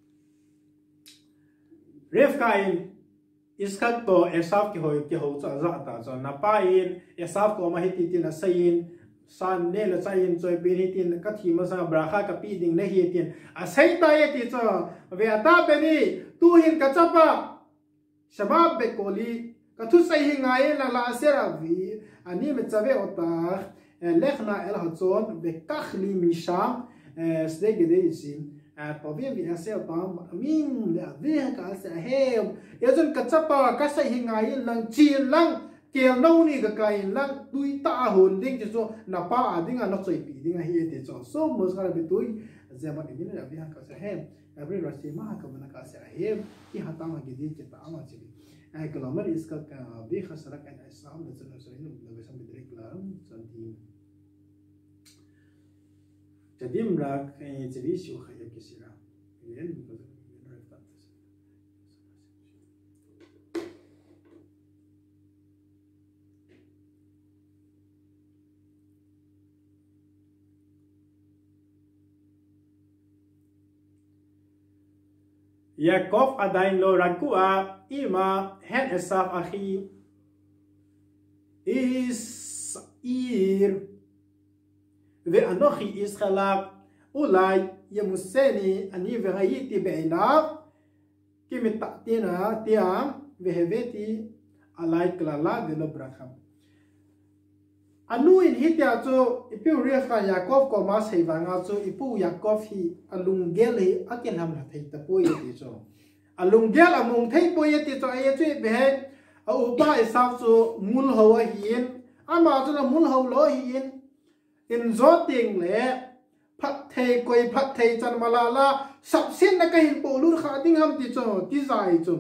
رفقاين إسكت تو إساف كهوي كهوي تزعتا زون نباين إساف كوما هتي تنا سين san ne la chain choi pe ni tin ka thi ma sa bra kha ka pi ding ne hi tin a sai ta ye ti cho ve ata pe ni tu hin ka chapa shabab be koli ka thu sai hi ngai la la se ra vi ani me chave ota lekhna el ha chon be kakhli mi sham sde ge de sim a povia vi ase ota min la ve ka sa he ye jon ka chapa ka sai hi ngai lang chi lang kêu nâu ni cái cái lăng tui ta hồn đinh cho số nạp pa đinh à nó chơi bị đinh à hi để cho số một cái bị tui giờ mà cái này là việc cái sẽ hem every rồi xem mà cái mình cái sẽ hem cái hạt tăng cái gì cái tăng mà chỉ ai cái làm cái cái cái việc cái sẽ cái này sao để cho nó sẽ nó nó sẽ bị direct là chân thì jadi mereka jadi siu kayak kisira ini Yaakov adain lo rakua ima hen esaf akhi is ir ve anochi is khalaq ulai yamuseni ani ve hayiti be'inav kimitatina tiam ve heveti alai klala de lo brakham anu in hitia cho ipu refa Yaakov ko mas heivanga cho ipu Yaakov hi alungel hi aken ham la thei ta poi ti cho alungel amung thei poi ti cho ai chu be a upa isaf cho mul ho hin ama cho la mul ho lo hin in zo ting le phat thei koi phat thei chan malala sab sin na ka hin po lu kha ding ham ti cho ti zai cho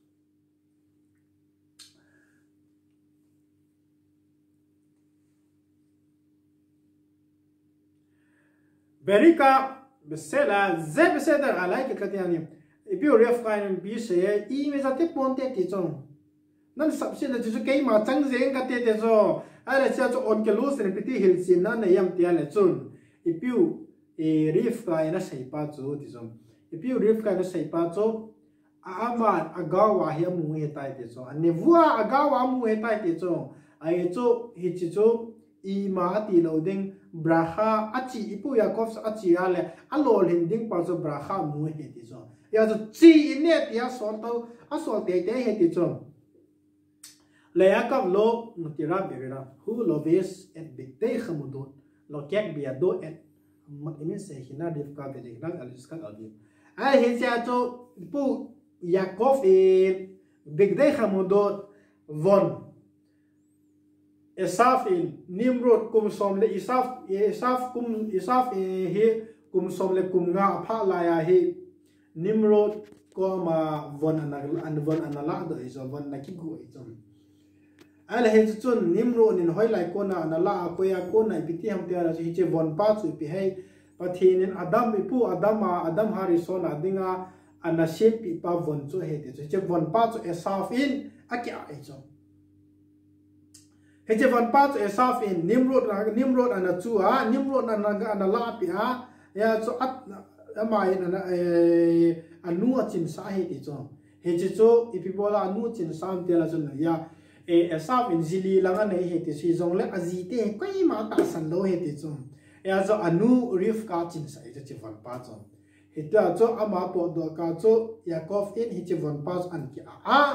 Berika besela ze beseder alai ke katiani ipi ref kain bi se i me za te ponte ti chong nan sabse na ju ke ma chang zeng ka te te zo ala cha cho on ke lu se piti hil sin na ne yam ti ale chun ipi e ref kain na sei pa chu ti chong ipi ref kain na sei pa chu ama agawa hi mu he tai te cho ane vua agawa mu he tai te cho ai chu hi chi chu i ma ti lo ding braha achi ipu Yaakov achi ale alol hinding pa so braha mu he ti so ya so chi ne ti a so to a so te te he ti so le Yaakov lo mutira bevera hu lo ves et bite khamudot lo kek bia do et mat ime se hina dev ka ve nang alis ka adi ai he sia to ipu Yaakov e bigde khamudot von Esaf in Nimrod kum somle Isaf Isaf kum Isaf he kum somle kum nga pha la ya he Nimrod ko ma von an an von anala do is von na ki go is ala he chun Nimrod in hoi lai ko na anala ko ya ko na piti ham te ara hi che von pa chu pi he pathin in Adam ipu Adama Adam harison adinga ana shape pi pa von chu he te che von pa chu Esaf in akya ai chu He van pat Esaf in Nimrod Nimrod ana chua Nimrod ana ana la pi a ya so at amai ana anu achin sa he ti cho he chi cho ipibola anu chin sam te la chun ya e esaf in zili langa nei he ti si jong le azi te koi ma ta san lo he ti cho ya zo anu rif ka chin sa e chi van pa cho he ta cho ama po do ka cho yakov in hi chi van pa an ki a a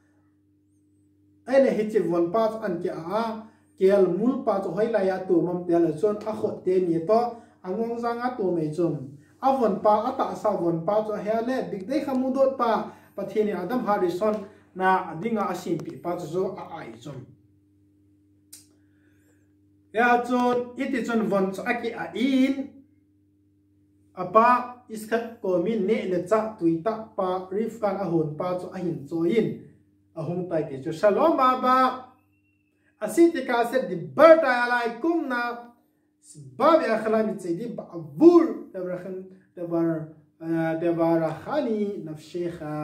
ai hi chi van pa an ki a a kel mul pa cho hoi la ya tu mam te la chon a khot te ni to angong zanga to me chum avon pa ata sa von pa cho hele big day khamudot pa pathini adam harrison na adinga asim pi pa cho a ai chum ya chon iti chon von cho aki a in apa iskhat ko min ne le cha tuita pa rifkan ahon pa cho ahin cho in ahung tai ke cho shalom baba asitika se di birthday alaikum na باب أخلاق سيدي بعبور تبرخن تبر تبرخاني نفشيخا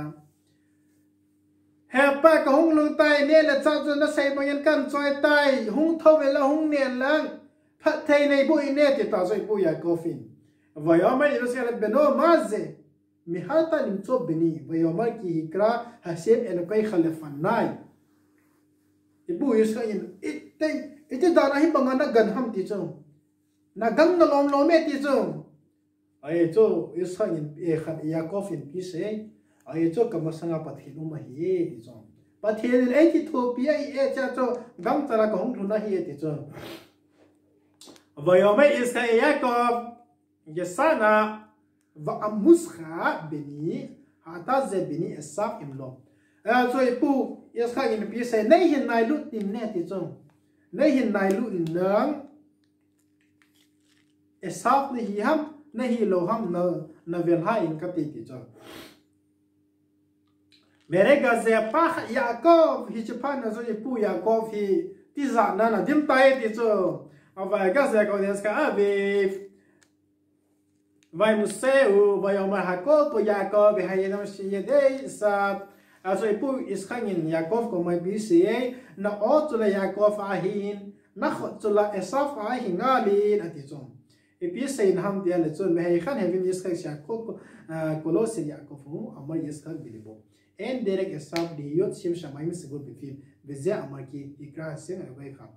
هبا كهون لو تاي نيل تاجو نساي بين كان توي تاي هون توبلا هون نيلان فتاي ني بو إنيتي تازوي بو يا كوفين ويوم يرسل بنو مازه مهاتا نمتو بني ويوم كي هكرا حسين إلقاي خلفناي ibu yusga in ite ite dana hi bangana gan ham ti chong na gang na lom lom e ti chong ai cho yusga in e khat yakov in pi se ai cho kamasanga pathin uma hi ti chong pathin e ti tho pi ai e cha cho gam tara ko hong thuna hi ti chong vayome yusga yakov yasana va amusha beni hata ze beni esaf imlo à rồi pu yes khai in pi se nei hin nai lu tin ne ti chong nei hin nai lu in nang e sap ni hi ham nei hi lo ham na na vel ha in ka ti ti chong mere ga ze pa yakov hi chapan na zo pu yakov hi ti za na na dim tai ti chong ava ga ze ko des ka ave vai museu vai ao marco po yakov hai nam shi dei sa also ipu iskangin yakov ko mai bca na otula yakov ahin na khotula esaf ahin ngalin atichom ipi sein ham dia le chon me khan hevin iskang yakov kolosi yakov hu amar iskang bilibo en derek esaf di yot sim shamai mi sigur bifin beze amar ki ikra sen abai kham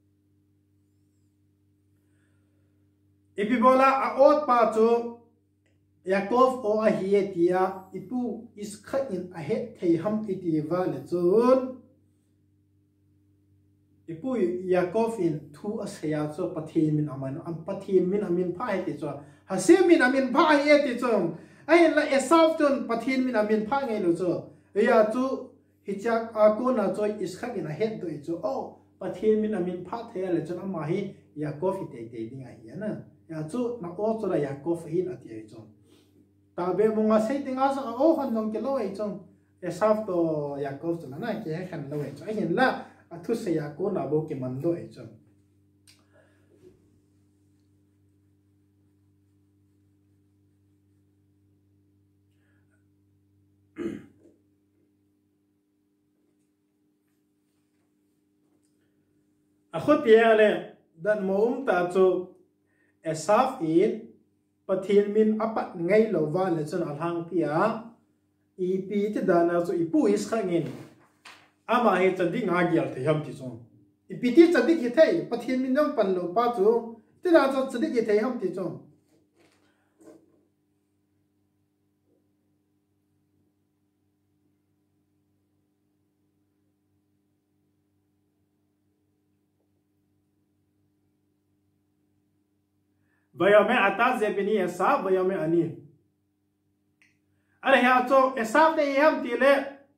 ipi bola a ot pa chu Yakov o ahietia ipu iskha in ahet thei ham itiva le chun ipu Yakov in thu asaya cho pathin min aman am pathin min amin pha he ti cho hasim min amin pha he ti cho ai la esaf chun pathin min amin pha ngai lo cho ya chu hichak a ko na cho iskha in ahet do cho o pathin min amin pha the le chun ama hi Yakov hi te te ding ai na ya chu na o cho la Yakov hin ati cho tabe munga sei tinga sa o han dong ke lo ei chong esaf to yakov chana na ke khan lo ei chong hin la athu se yakov na bo ke man lo ei chong a khot piale dan moum ta chu esaf in pathin min apat ngai lo wa le chon alhang pia ep te dana so ipu is khangin ama he chandi nga gyal the ham ti chong ep ti chandi ki thai pathin min dong pan lo pa chu te da cho chandi ki thai ham ti chong Vayome ata zebini esaf vayome ani. Are ya cho esaf de yam tile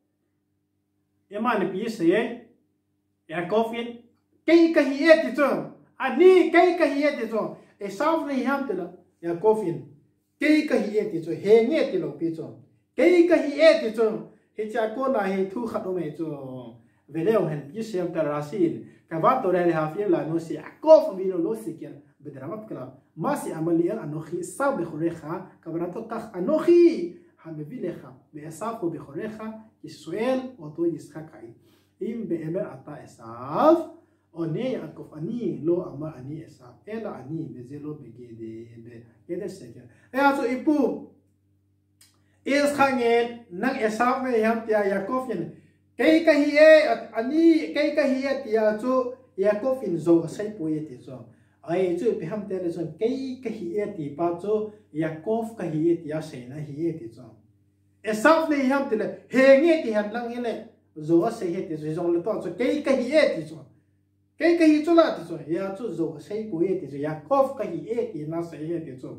yaman pi se Yakov in kai ka hi et cho ani kai ka hi et cho esaf ne yam tila Yakov in kai ka hi et cho he nge tilo pi cho kai ka hi et cho he cha ko na he thu khat me cho veleo hen pi sem ta rasin ka va to re ha fi la no si Yakov vino lo si ken بدرامات كلام ما سي عمليا أنوخي صاب بخوريخا كبراتو كخ أنوخي همبي لخا بأسافو بخوريخا يسويل وتو يسخاكاي إم بأمر أتا أساف أني أكوف أني لو أما أني أساف إلا أني بزلو بجيدي بجيدي سكر إيه أتو إبو is khangen nang esaf me ham tia Yaakov yin kai ka hi e ani kai ka hi e tia chu Yaakov in zo sai pu ye ti zo ai chu pe ham te le zo kai ka hi e ti pa chu Yaakov ka hi e tia sei na hi e ti zo esaf le ham te le he nge ti han lang ile zo sai he ti zo le to chu kai ka hi e ti zo kai ka hi chu la ti zo ya chu zo sai pu ye ti zo Yaakov ka hi e ti na sai he ti zo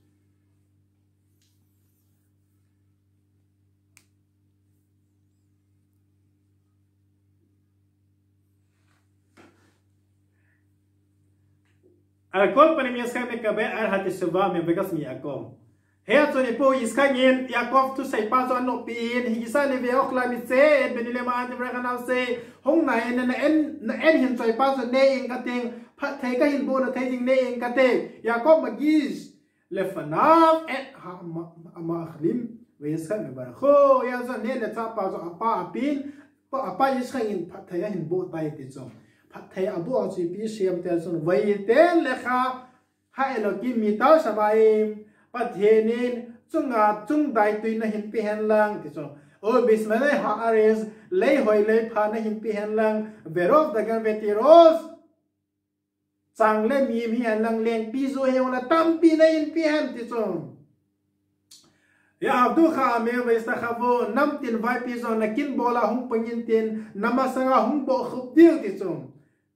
Alcohol panimiaskan me kabe ar hati suba me begas mi akom. Hea so ni po iskangin Yaakov tu sai pa so no pin hisa le ve ok la mi se benile ma an bra kana se hong na en na en na en hin sai pa so ne in ka ting phat thai ka hin bo na thai jing ne in ka te Yaakov magis le fanav et ha ma khlim ve iskan me bar kho ya so ne le cha pa so apa apin pa apa iskangin phat thai hin bo tai ti so thầy abu ở chỉ biết xem tiền số vậy tên là khá hay là kim mi tao sao vậy bắt thế nên chúng ngà chúng đại tuy nó hiện bị hèn lang thì sao ôi biết mà này họ ares lấy hồi lấy pha nó hiện bị hèn lang về rồi đại gan về tiros sang lấy mi mi hèn lang lên pi rồi hay là tam pi nó hiện bị hèn thì sao ya abdu kha me ve sta khavo nam tin vai pi zo na kin bola hung pangin tin namasanga hung bo khup diu ti sao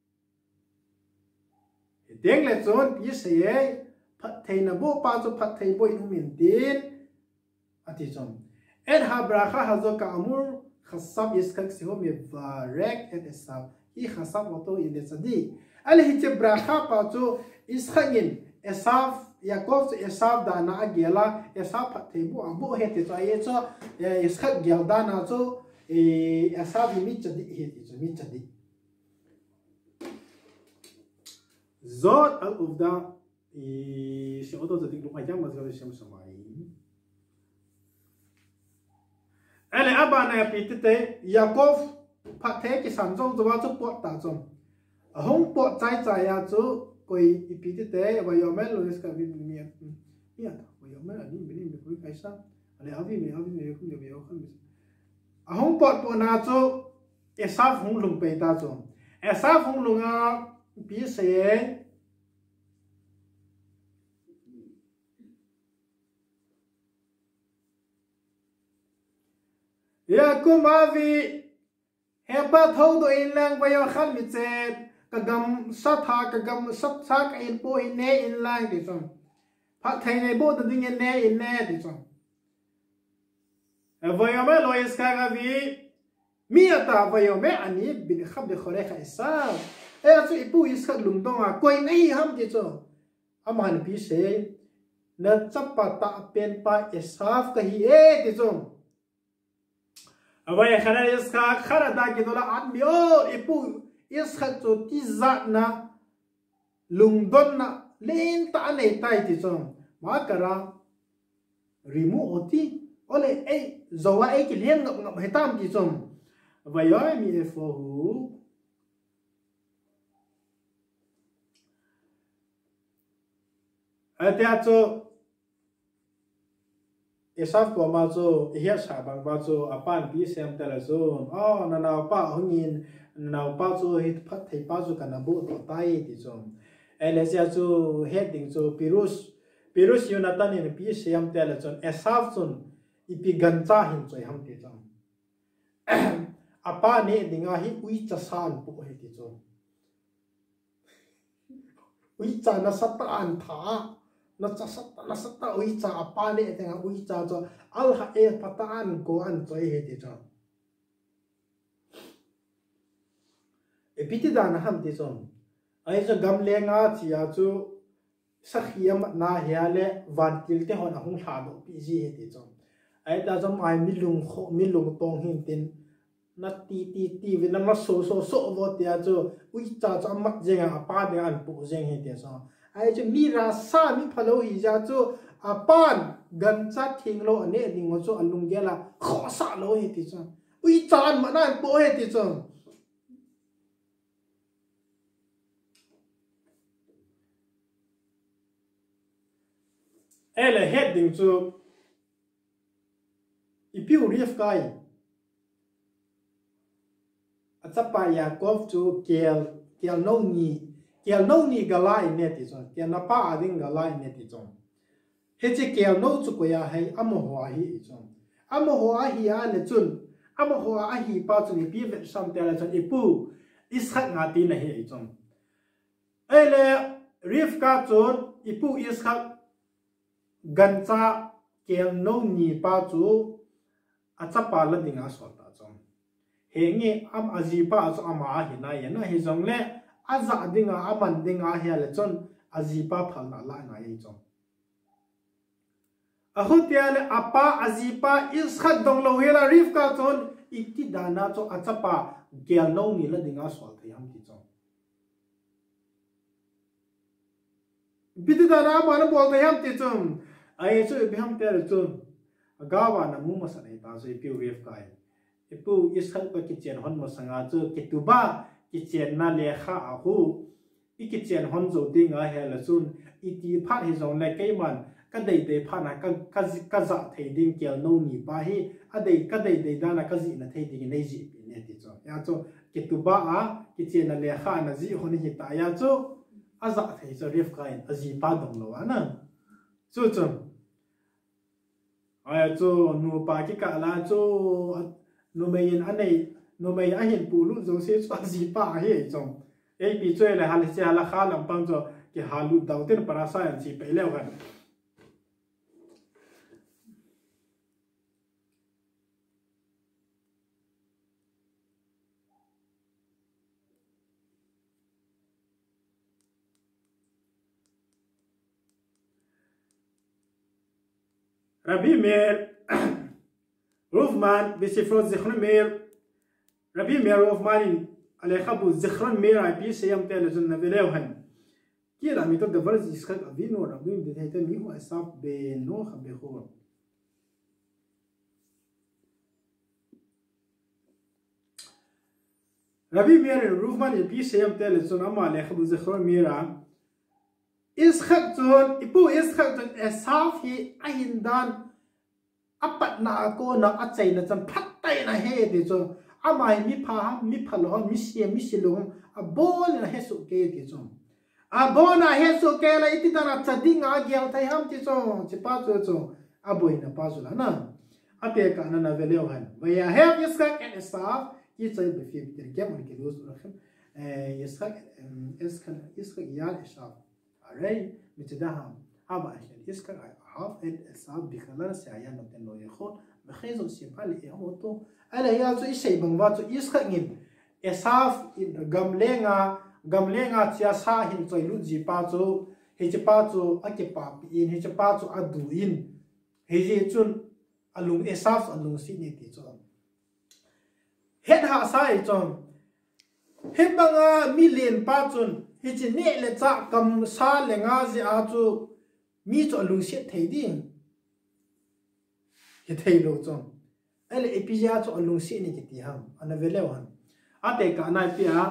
tiếng lệ chốn ý sẽ phát thầy na bộ pa cho phát thầy bôi nung miền tin à thì chốn em ha bracha ha zo cả amur khasab is các siêu mi và rek et esab hi khasab auto in the sadi al hi che bracha pa cho is khangin esab Yaakov esab dana agela esab phát thầy bộ abo het cho ai cho is khak gel dana cho esab mi chadi het cho mi chadi Zot al ufda i si oto zating lumay jang mas gawin siyang samay. Ele aba na pitite Yaakov pathe ki samjong zwa chu pot ta chom. Ahong pot chai chai ya chu koi ipitite wa yomel lois ka bin mi mi ata wa yomel ani mi mi koi kaisa ale avi mi avi mi khum mi yo khum. Ahong pot po na chu esaf hung lung pe ta chom. Esaf hung lunga bí sẽ ya kumavi heba thâu do in lang bayo khal mi che ka gam sa tha ka gam sat sa ka in po in ne in lang ti som pha thai nei bo da ding in ne in ne ti som vayo me lo is ka ga vi mi ata vayo me ani bin khab de khore kha isa e chu ipu is khak lung dong a koi nei ham ti cho aman pi se na chapa ta pen pa esaf ka hi e ti cho avai khana is kha khara da ki dola admi o ipu is khak chu ti za na lung don na len ta nei tai ti cho ma kara rimu oti ole e zowa e ki len ngap ngap hetam ti cho avai oi mi e fo hu atia cho esaf ko ma cho hiya sa bang ba cho apan pi sem tala zo oh na na pa hungin na pa cho hit phat thai pa cho kana bo to tai ti cho elesia cho heading cho pirus pirus yonatan in pi sem tala cho esaf chon ipi gancha hin choi ham ti cho apa ne dinga hi ui cha san pu he ti cho ui cha na sat an tha na cha sat na sat ui cha apa ne tenga ui cha cho al ha e patan ko an choi he ti cho e piti da na ham ti cho ai cho gam le nga chia chu sakhiam na hia le van til te hon ahung tha do pi ji he ti cho ai ta jam ai mi lung kho mi lung tong hin tin na ti ti ti vi na ma so so so vo ti a chu ui cha cha mak jenga apa de an pu jeng he ti so ai chu mi ra sa mi phalo hi ja chu apan gan cha thing lo ane ding ngo chu alung gela kho sa lo he ti chu ui chan ma na po he ti chu ele heading chu Rif kai achapa Yaakov chu kel kel no ni kel no ni galai ne ti chon kel na pa ading galai ne ti chon he che kel no chu ko ya hai amo ho hi chon amo ho hi a le chun amo ho a hi pa chu ni pi ve sam te la chon ipu Ishak nga ti na hi chon ele Rivka chon ipu Ishak gancha kel no ni pa chu achapa la dinga sol ta chon he nge am azipa chu ama hi na ya na hi jong le aza dinga aman dinga hi le chon azipa phal na la nga ye chon a hotia le apa azipa Ishak dong lo hela Rivka chon ikti dana chu achapa kel no ni la dinga sol ta yam ti chon bidana mana bol ta yam ti chon ai chu biham te chon agawa na mu masane ta so ipu ref kai ipu Ishak pa kitchen hon masanga chu kituba kitchen na le kha a hu I kitchen hon zo dinga hela chun iti phat hi zong le kai man ka dei dei phat na ka ka ka za thei ding kel no ni pa hi a dei ka dei dei da na ka zi na thei ding nei ji pi ne ti cho ya cho kituba a kitchen na le kha na ji hon hi ta ya cho a za thei cho ref kai a ji pa dong lo ana chu chu ai cho nu pa ki ka la cho nu mei in anei nu mei a hin pu lu zo se cho ji pa he chong ei pi choi le hal se hala kha lam pang cho ki halu dau ter para sa an chi pe le wa Rabbi Meir Rufman bisifrot zikhron Meir Rabbi Meir Rufman alekhabu zikhron Meir api seyam tele zun navelewhan ki rami to davar ziskak avino rabbi bidhayta mi hu asab be no khabe khur Rabbi Meir Rufman api seyam tele zun amma alekhabu zikhron Meir Ishak chon ipu Ishak chon esaf hi ahindan apat na ko na achai na chan phattai na he de chon amai mi pha mi phalo mi sie mi silum a bol na he su ke ke chon a bona he su ke la iti na chading a gyal thai ham ti chon chi pa chu chon a boi na pa su la na a pe ka na na veleo han wa ya he Ishak and esaf ki chai be fi ter ke mon ke dos rakhem eh Ishak Ishak Ishak ya esaf Alright, mitidaham aba ashel Ishak haf el esab bikhalar saya noten lo yakhon bakhizo sipali yamoto ala ya zu isay bangwa zu Ishak ngin esaf gamlenga gamlenga chia sa hin choi lu ji pa chu he chi pa chu ake pa pi in he chi pa chu adu in he ji chun alung esaf alung si ni ti chu het ha sai chon he banga million pa chun hi chi ne le cha kam sa le nga ji a chu mi cho lu se thei ding hi thei lo chong ele epija cho lu se ni ki ti ham ana vele wan ate ka na pi a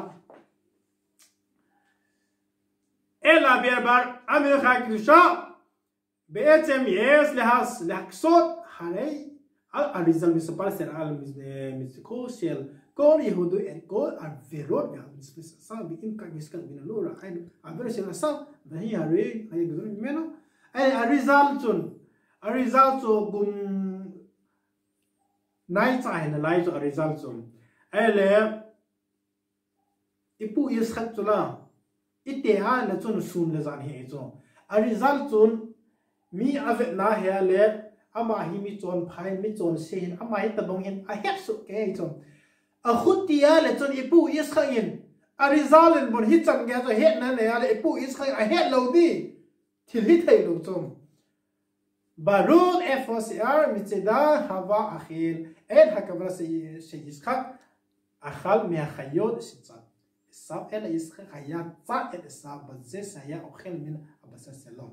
ela berbar amir kha ki sha betem yes le has le ksot halei al result mis par ser al mis mis ko sel Kor Yehudu and Kor are verot ya mis sa bi im ka miskal bin lora ai a ver se sa da hi are ai gudun mena ai a result chun a result so gum nai cha hin lai so a result chun ai le ipu is khat chula ite a na chun sum le zan he chun a result chun mi ave na he le ama hi mi chon phai mi chon se hin ama hi tabong hin a het su ke chun a khutia le chon ipu Ishak in a result bon hi chang ge cho het na le ale ipu Ishak a het lo di thil hi thei lo chom barul efosr mitzeda hava akhil el hakavra se se Ishak akhal mi khayod sitza sab el Ishak hayat za el sab ze saya okhel min abasa salom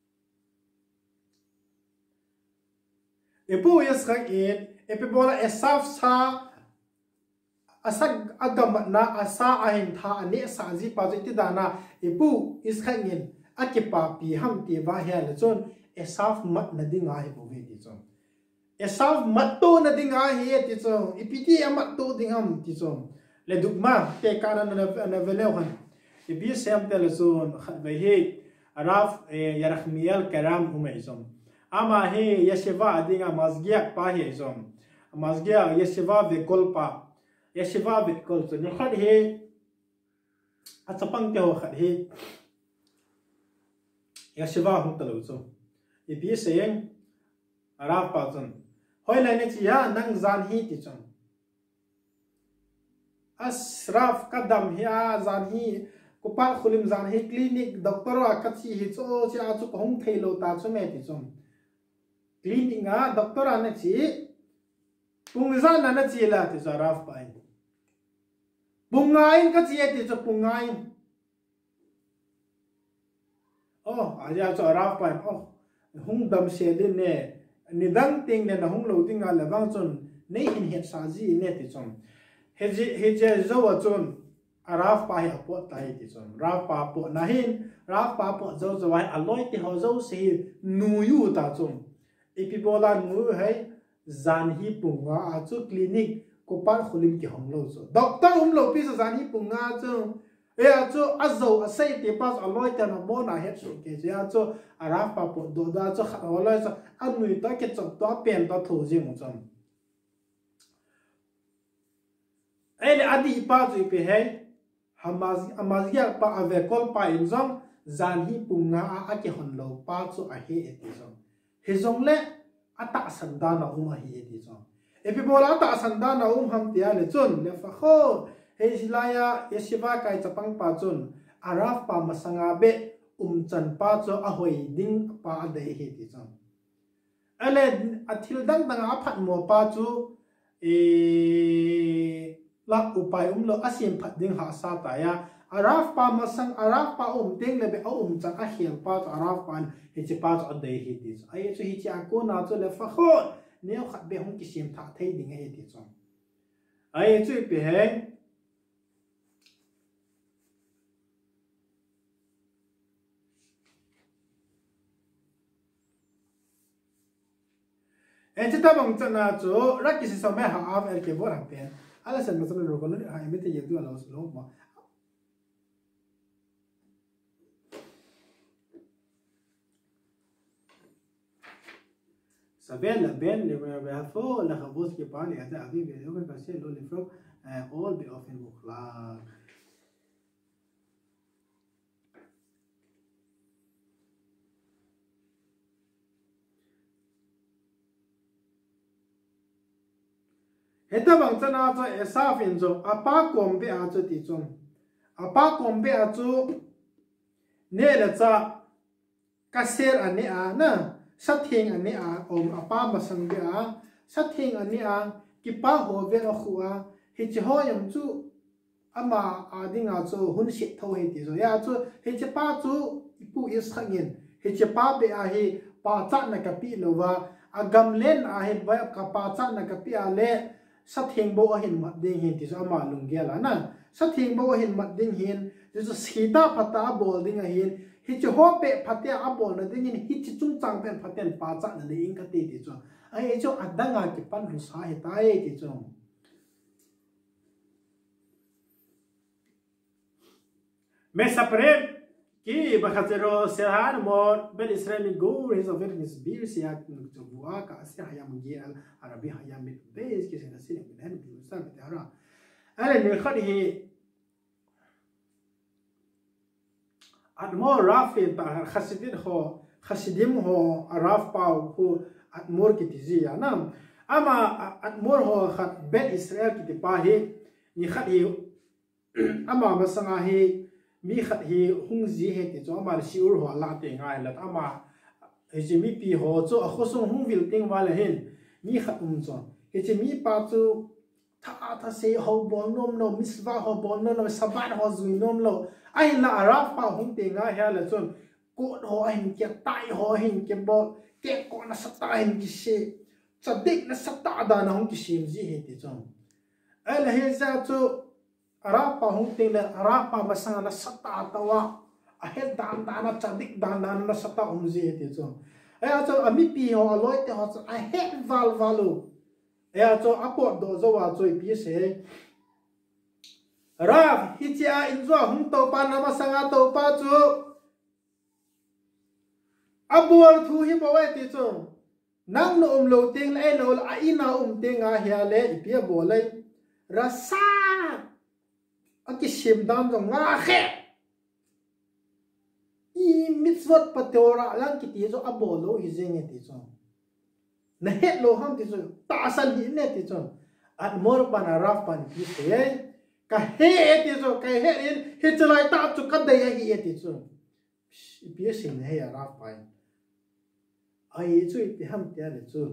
ipu Ishak in epibola esaf sa asag agam na asa ahin tha ani sa ji pa ji dana ipu Ishak ngin akipa pi ham ti wa hel chon esaf mat na dinga hi bo ve ti chon Esau mat tu na dinga hi ti chong ipiti amat tu dingam ti chong le dukma te kana na na veleu han ibi sem tel zon khat ve hi araf yarahmiel karam umay zon ama hi yeshiva dinga mazgia pa hi zon mazgia yeshiva ve kolpa yeshiva ve kol zon khat hi achapang te ho khat hi yeshiva hum talo zon ibi seyeng araf pa zon hoi lai ne chia nang zan hi ti chong asraf kadam hi a zan hi kupal khulim zan hi clinic doctor a ka chi hi cho chi a chu hong thailo ta chu me ti chong clinic a doctor a na chi pung zan na na chi la ti zaraf pai bungain ka chi ti chu pungain oh a ya chu raf pai oh hung dam se din ne nidang ting ne na hung lo ting a lawang chon nei hin het sa ji ne ti chong he je he je zo wa chon araf pa hi apo tai ti chong raf pa po na hin raf pa po zo zo wai aloi ti ho zo se nu yu ta chong ipi bola nu hai zan hi punga a chu clinic ko par khulim ki hong lo zo doctor um lo pi sa zan hi punga chu e a chu azo a sei ti pas aloi ta na mo na het su ke je a chu araf pa po do da chu kha wala sa anui ta ke chok to pen ta thu ji mu chom ele adi pa ju pe hai hamaz amazia pa ave kol pa in zong zan hi punga a a ke hon lo pa chu a he e ti zong he zong le ata sanda na um a hi e ti zong e pe bola ata sanda na um ham tia le chun le fa kho he silaya yeshiva kai chapang pa chun araf pa masanga be um chan pa chu a hoi ding pa de he ti chong ale athil dang dang a phat mo pa chu e la upai um lo asim phat ding ha sa ta ya araf pa masang araf pa um teng le be um chan a hial pa chu araf pa he chi pa chu de he ti ai chu hi chi a ko na chu le fa kho ne khat be hong ki sim tha thei ding he ti chong ai chu pe he e chita bang chana chu rakki si some ha av el ke bor ha pen ala san ma san ro ko ha me te yedu ala lo ma sabel la ben le be ha fo la khabos ke pa le ata abi be yo ka se lo le fro all be of in bukhla heta bang chana cho esaf in zo apa kom be a cho ti chong apa kom be a chu ne la cha ka ser ani a na satheng ani a om apa ma sang be a satheng ani a ki pa ho ve a khu a hi chi ho yam chu ama a ding a chu hun sit tho he ti zo ya chu hi chi pa chu ipu is khangin hi chi pa be a hi pa cha na ka pi lo wa a gam len a he ba ka pa cha na ka pi a le satheng bo a hin mat ding hin ti so ama lung gel na satheng bo a hin mat ding hin ju sita phata bol ding a hin hi chi ho pe phate a bol na ding hin hi chi chung chang pen phaten pa cha na le ing ka ti ti cho ai cho adanga ki pan ru sa he tai ti cho me sapre ki ba khatero sehan mo ben israeli go is of it is bir siak to bua ka asya hayam gi al arabi hayam bit base ki sena sin ben han bi sa bit ara ala ne khadi admo rafi ba khasidin ho khasidim ho araf pa ho admor ki tizi ana ama admor ho khat ben israel ki pa he ni khadi ama masanga he mi khat hi hung ji he ti cho mar siur ho la te ngai la ama he ji mi pi ho cho a khosung hung vil ting wala hin mi khat um cho he ji mi pa chu tha tha se ho bol nom no miswa ho bol no no sabat ho zui nom lo ai la araf pa hung te ngai ha la chon ko ho hin ke tai ho hin ke bol ke ko na sa tai hin ki se chadik na sa ta da na hung ki sim ji he ti cho ai la he za chu arapa hung tele arapa basanga na sata tawa ahel dan dan chadik dan dan na sata umji ti cho ai cho ami pi ho loi te ho a het val valu ai cho apot do zo wa choi pi se Rav hichia inzo hung to pa nama sanga to pa chu abur thu hi bawa ti chu nang no um lo ting lai lo a ina um ting a hia le pi bo lai rasa akisim dam zo nga khe i mitzvot patora lang kiti zo abolo hi zeng ti chu na het lo ham ti chu ta sal hi ne ti chu at mor pan Rav pan pi se ka he ti chu ka he in he chalai ta chu ka dai hi ti chu pi sin he Rav pan ai chu pi ham te le chu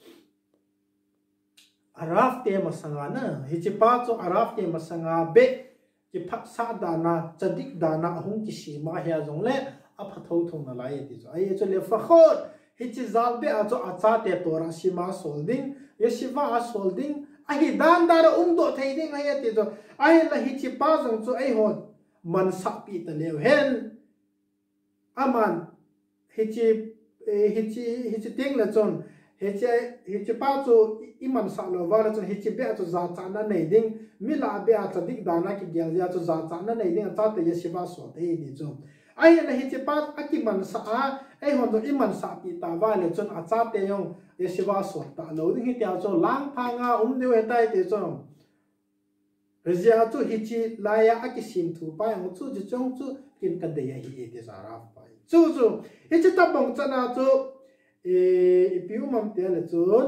Rav te masanga na hi chi pa chu Rav te masanga be ki phak sa dana chadik dana hung ki si ma hia jong le a phatho thong na lai ti chu ai chu le fa khot hi chi zal be a chu a cha te tora si ma solding ye si va a solding a hi dan dar um do thei ding ai ti chu ai la hi chi pa jong chu ai hon man sa pi ta le hen aman hi chi hi chi hi chi ting la chon hi chi hi chi pa chu iman sa lo wa la chon hi chi be chu za cha na nei ding mi la be a chadik dana ki gel ya chu za cha na nei ding cha te ye si ba so te ni chu ai la hi chi pa a ki man sa a ai hon do iman sa pi ta wa le chon a cha te yong ye si ba so ta lo ding hi tia chu lang pha nga um de we tai te chon rezia chu hi chi la ya a ki sim thu pa yang chu ji chong chu kin ka de ya hi te sa ra pa chu chu hi chi ta bong cha na chu e piu mam te le chon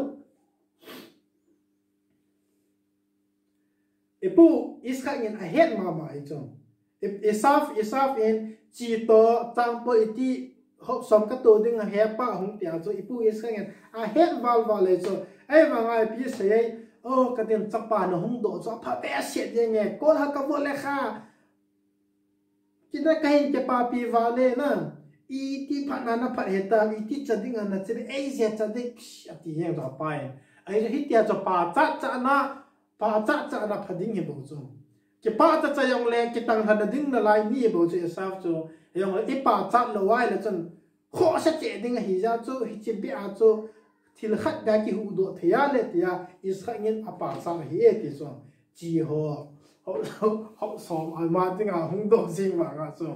Ipu iskak in a het mama ito. Isaf isaf in chito tangpo iti hop som ka to ding a hepa hung tia so ipu iskak in a het val val ito. Ay mga pi say oh katin chapa no hung do so pa pe set yeng e kol ha ka bo le kha. Kita kahin ke pa pi vale na. Iti pa na na pa heta iti chading ana chiri ai se chading ati yeng do pa. Ai hitia so pa cha cha na pa cha cha na phading he bo chu ki pa cha cha yong le ki tang han ding na lai ni bo chu saf chu yong i pa cha lo wai le chun kho sa che ding hi ja chu hi chi bi a chu thil khat da ki hu do thya le tia is kha ngin a pa sa hi e ti chu chi ho ho ho som a ma ding a hung do sing wa ga chu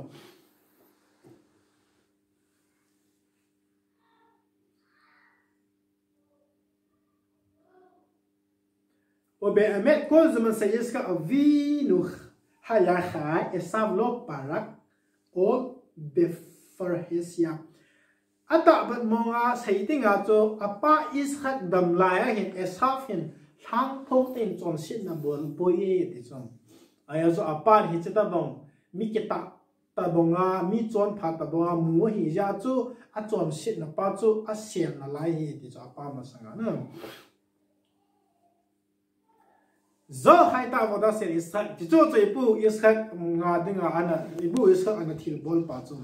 وبأمات كل زمن سيسكا أفينوخ هيا خاي إسابلو بارك أو بفرهسيا أتعبد موغا سيدين عجو أبا إسخاك دملايا هن إسخافين لان بوتين جون سيدنا بول بويه ديزون أيازو أبا هيتتا بون ميكتا تابونغا مي جون پاتابونغا موهي جاجو أجون سيدنا باجو أسيان نلاي ديزو أبا مسانغا نم zo hai ta voda se isak ti cho cho ipu isak nga dinga ana ibu isak ana thil bol pa chu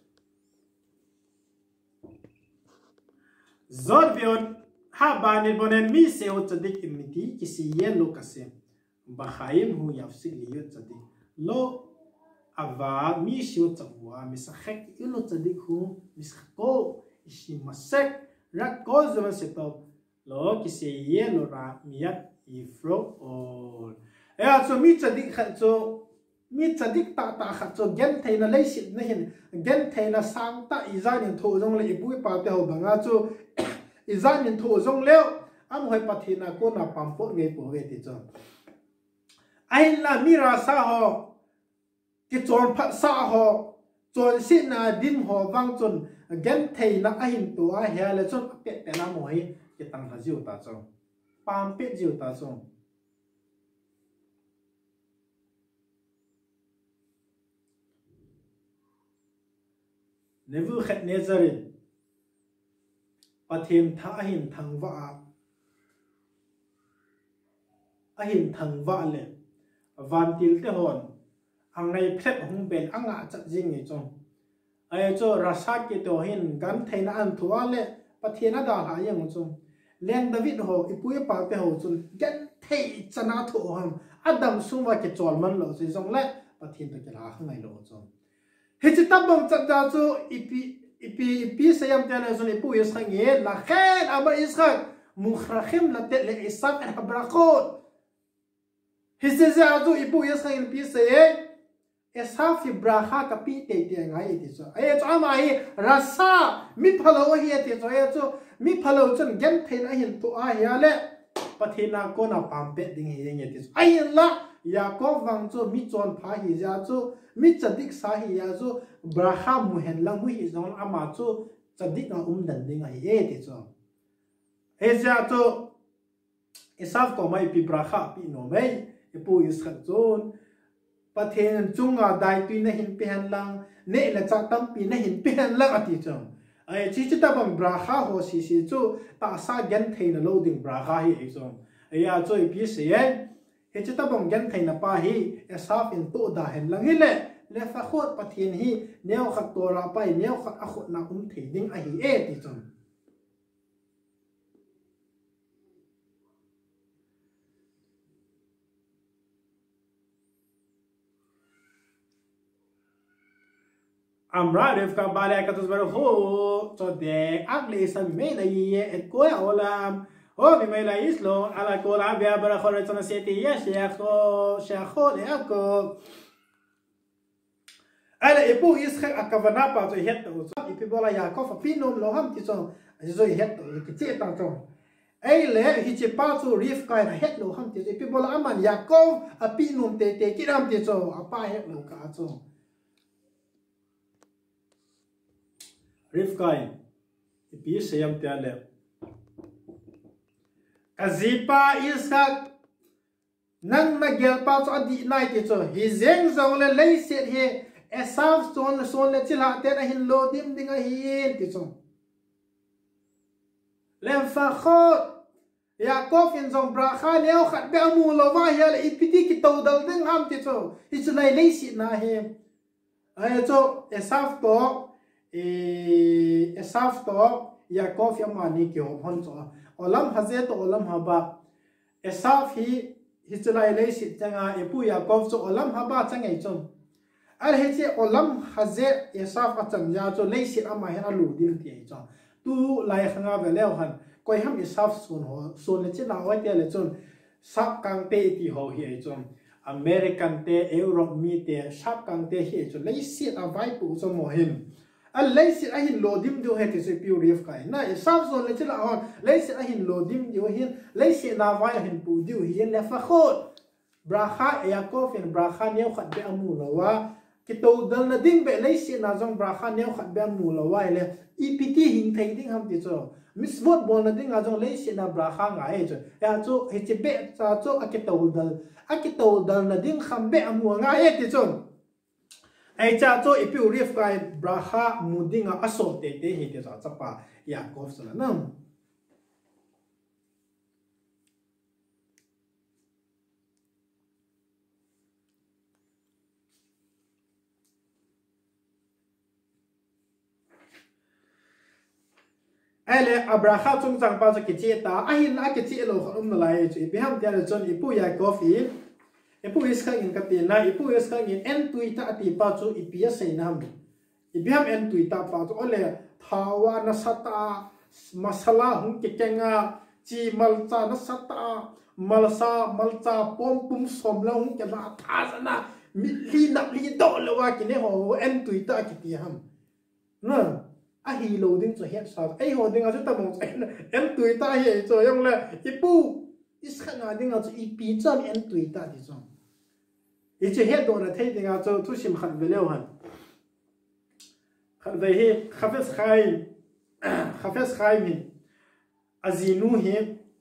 zor bion ha ba ni bonen mi se o chadik imiti kisi ye lo kase ba khaim hu yafsi liyo chadik lo ava mi shu chawwa mi sa khek ilo chadik hu mi sa ko ishi masek rak ko zama se to lo kisi ye lo ra miyat ifro all eh so mi chadik khat so mi chadik ta ta khat so gen theina lei sit na hin gen theina sang ta izanin tho jong le ibu pa te ho banga chu izanin tho jong leo am hoi pathina ko na pampo nge po ve ti cho ai la mi ra sa ho ki chon phat sa ho chon si na dim ho wang chon gen theina a hin to a he le chon pe te na mo hi ki tang ha jiu ta cho pam pe jiu ta so nevu khat nezarin pathem tha ahin thangwa ahin thangwa le vantil te hon angai phet hung ben anga chat jing ni chong ai cho rasa ke to hin gan theina an thuwa le pathena da ha yang chong len david ho ipui pa te ho chun gan thei chana tho ham adam sungwa ke chol man lo se jong le pathin to ke la khangai lo chong he chi tabong chat da chu ipi ipi ipi sayam tele zon ipu is khange la khen ama ishak mukhrahim la te le isab al habrakot hiseze azu ipu is khange pi saye esaf braha ka pi te te ngai ti so ay cho ma hi rasa mi phalo hi ti so ay cho mi phalo chon gen thein a hin to a ya le pathina ko na pam pe ding hi nge ti so ay la yakov wang cho mi chon pha hi ja cho mi chadik sa hi ya cho braha mu hen lang mu hi zon ama cho chadik na um dan ding hi e ti so he ja cho esaf ko mai pi braha pi no mai ipu is khat zon pathen chunga dai tu na hin pen lang ne la cha tam pi na hin pen lang ati chong ai chi chi ta bang braha ho si si chu ta sa gen thein loading braha hi exom ai ya choi pi se ye he chi ta bang gen thein pa hi esaf in to da hen lang hi le le fa khot pathen hi neo khat to ra pai neo khat a khot na um thei ding a hi e ti chong amra ref ka bale ka tus bar ho to de agle san me na ye et ko olam ho mi me la islo ala ko la bia bar khore tsana seti ya shekho shekho le ako ala ipu is kha akavana pa to het to so ipi bola yakov pinom lo ham ti so zo het to ki ti ta to ai le hi chi pa to rif ka na het lo ham ti ipi bola aman yakov a pinom te te ki ram ti so apa het lo ka so Rifkai, ipi sayam tiale. Kazipa isak nang magel pa so adi nai ti so hizeng zong le lei set he esaf son son le chila te na hin lo dim dinga hin ti so. Lem fa khot Yakov in zong braha leo khat be amu lo wa ya le ipiti ki to dal ding ham ti so. Ichulai lei sit na he. Ai so esaf to esaf to yakov yamani kyo hon so olam haze to olam haba esaf hi hichulai le sit changa epu yakov so olam haba changai chon al heche olam haze esaf achang ya cho le sit ama hena lu din ti chon tu lai khanga veleo han koi ham esaf sun ho sun le china wa te le chon sak kang te ti ho hi chon American te Europe mi te sak kang te hi chon le sit a vai pu so mo hin al leisi ahin lodim do het is piu rif kai na sab zon le chila on leisi ahin lodim do hin leisi na vai hin pu du hin le fa khot braha yakov in braha neu khat be amu lo wa ki to dal na ding be leisi na zong braha neu khat be amu lo wa le ipiti hin thai ding ham ti cho mismot bon na ding a zong leisi na braha nga e cho ya cho he che be cha cho a ki to dal a ki to dal na ding kham be amu nga e ti cho ai cha cho ipiu rif kai braha mudinga aso te te hi te cha chapa yakov sala nam ele abraha chung chang pa cha ki che ta a hin a ki che lo khom na lai chu ipi ham tia le chon ipu yakov hi ipu is kang in kapi na ipu is kang in en tuita ati pa chu ipi sai nam ipi ham en tuita pa chu ole thawa na sata masala hung ki kenga chi malcha na sata malsa malcha pom pum som la hung ke na tha sana mi li na li do lo wa ki ne ho en tuita ki ti ham na a hi lo ding chu het sa ai ho ding a chu ta mong en tuita hi chu yong le ipu is khang a ding a chu ipi chan en tuita ti chu ichi het do na thei dinga cho tu sim khat veleu han khat ve hi khafes khaim khafes khaim hi azinu hi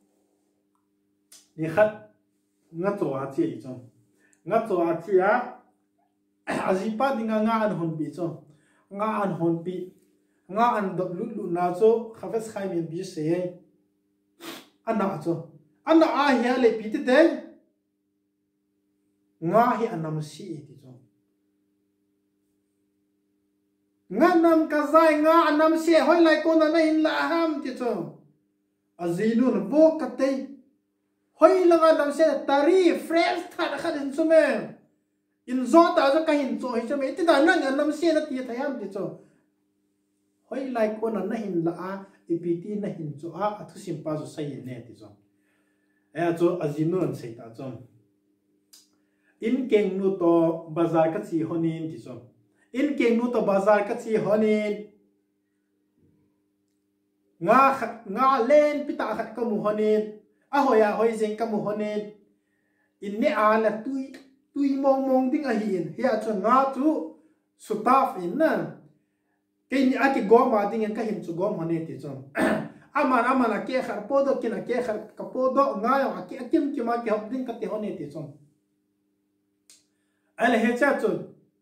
ni khat nga to a chi cho nga to a chi a azipa dinga nga an hon bi cho nga an hon bi nga an do lu lu na cho khafes khaim hi bi se ana cho ana a hi le pi te nga hi anam si ti cho nga nam ka zai nga anam si hoi lai ko na hin la ham ti cho azinu na bo ka te hoi la nga nam se tari fresh tha kha din chu me in zo ta zo ka hin cho hi cho me ti da na nga nam si na ti tha yam ti cho hoi lai ko na na hin la a ipiti na hin chu a athu sim pa zo sai ne ti zo e cho azinun sei ta chom in keng nu to bazar ka chi honin ti chom in keng nu to bazar ka chi honin nga nga len pita khat ka mu honin a hoya hoi jeng ka mu honin in ne a la tui tui mong mong ding a hin hi a cho nga chu sutaf in na ke ni a ki gom ma ding ka hin chu gom honin ti chom aman aman a ke khar podo kin a ke khar ka podo nga yo a ke kim ki ma ke hop ding ka te honin ti chom ala he cha chu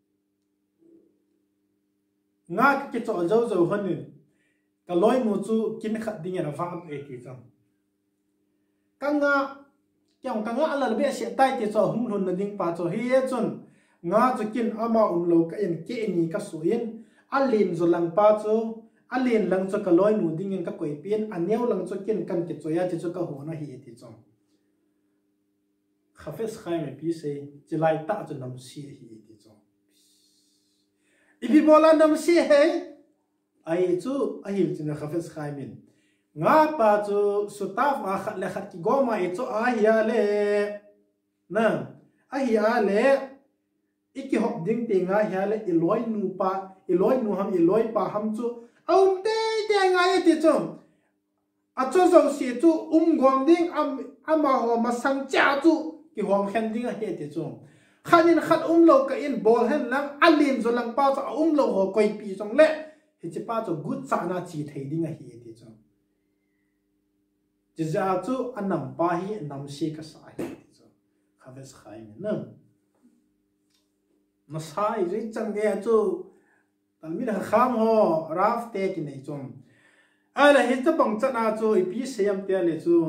nga ki cho zo zo honin ka loi mu chu kin khat ding ra va e ti chom ka nga kyang ka nga ala be se tai ti cho hum hun na ding pa cho hi chun nga chu kin ama um lo ka en ke ni ka su in alin zo lang pa chu alin lang cho ka loi mu ding in ka koi pin aneu lang cho kin kan ke cho ya chi cho ka ho na hi ti chom khafes khai me pi se chilai ta chu nam si hi ti chom ibi bola nam si he ai chu ai chu na khafes khai min nga pa chu sutaf ma khat le khat ki goma e chu a hiya le na a hiya le iki hop ding te nga hiya le iloi nu pa iloi nu ham iloi pa ham chu aum te te nga ye ti chu a chu zo si chu um gom ding am ama ho ma sang cha chu ki hom khen ding a he ti chu khanin khat um lo ka in bol hen lang alim zo lang pa chu um lo ho koi pi chong le hi chi pa chu gut cha na chi thei ding a hi ti chu Jia chu anam pa hi nam si ka sai chu khaves khai ne na na sai ri chang ge chu talmi na kham ho raf te ki nei chum ala hi cha bang cha na chu ipi siam te le chu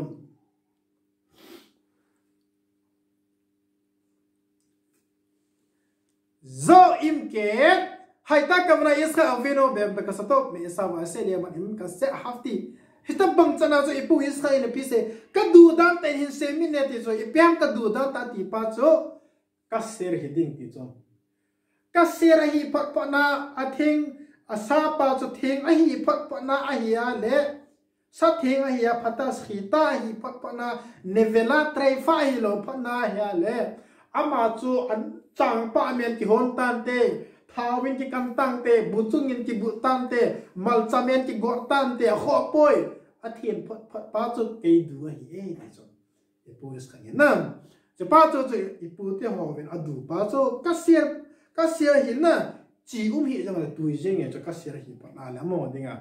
zo im ke hai ta kamna iska avino be be ka sato me sa wa se le ma im ka se hafti hita bang chana zo ipu israel pi se ka du dan ten hin se minute zo ipiam ka du dan ta ti pa cho ka ser hiding ti cho ka ser hi pat pa na a thing a sa pa cho thing a hi pat pa na a hi a le sa thing a hi a phatas khita hi pat pa na nevela trai fa hi lo pa na hi le ama chu an chang pa men ki hon tan te thawin ki kam tang te buchungin ki bu tan te malchamen ki go tan te kho poi a thien phat phat pa chu ke du hi e ni chu e pu is khang na che pa chu chu i pu te ho ven adu pa chu ka sier ka sier hi na chi um hi jang la tui jeng e chu ka sier hi pa na la mo dinga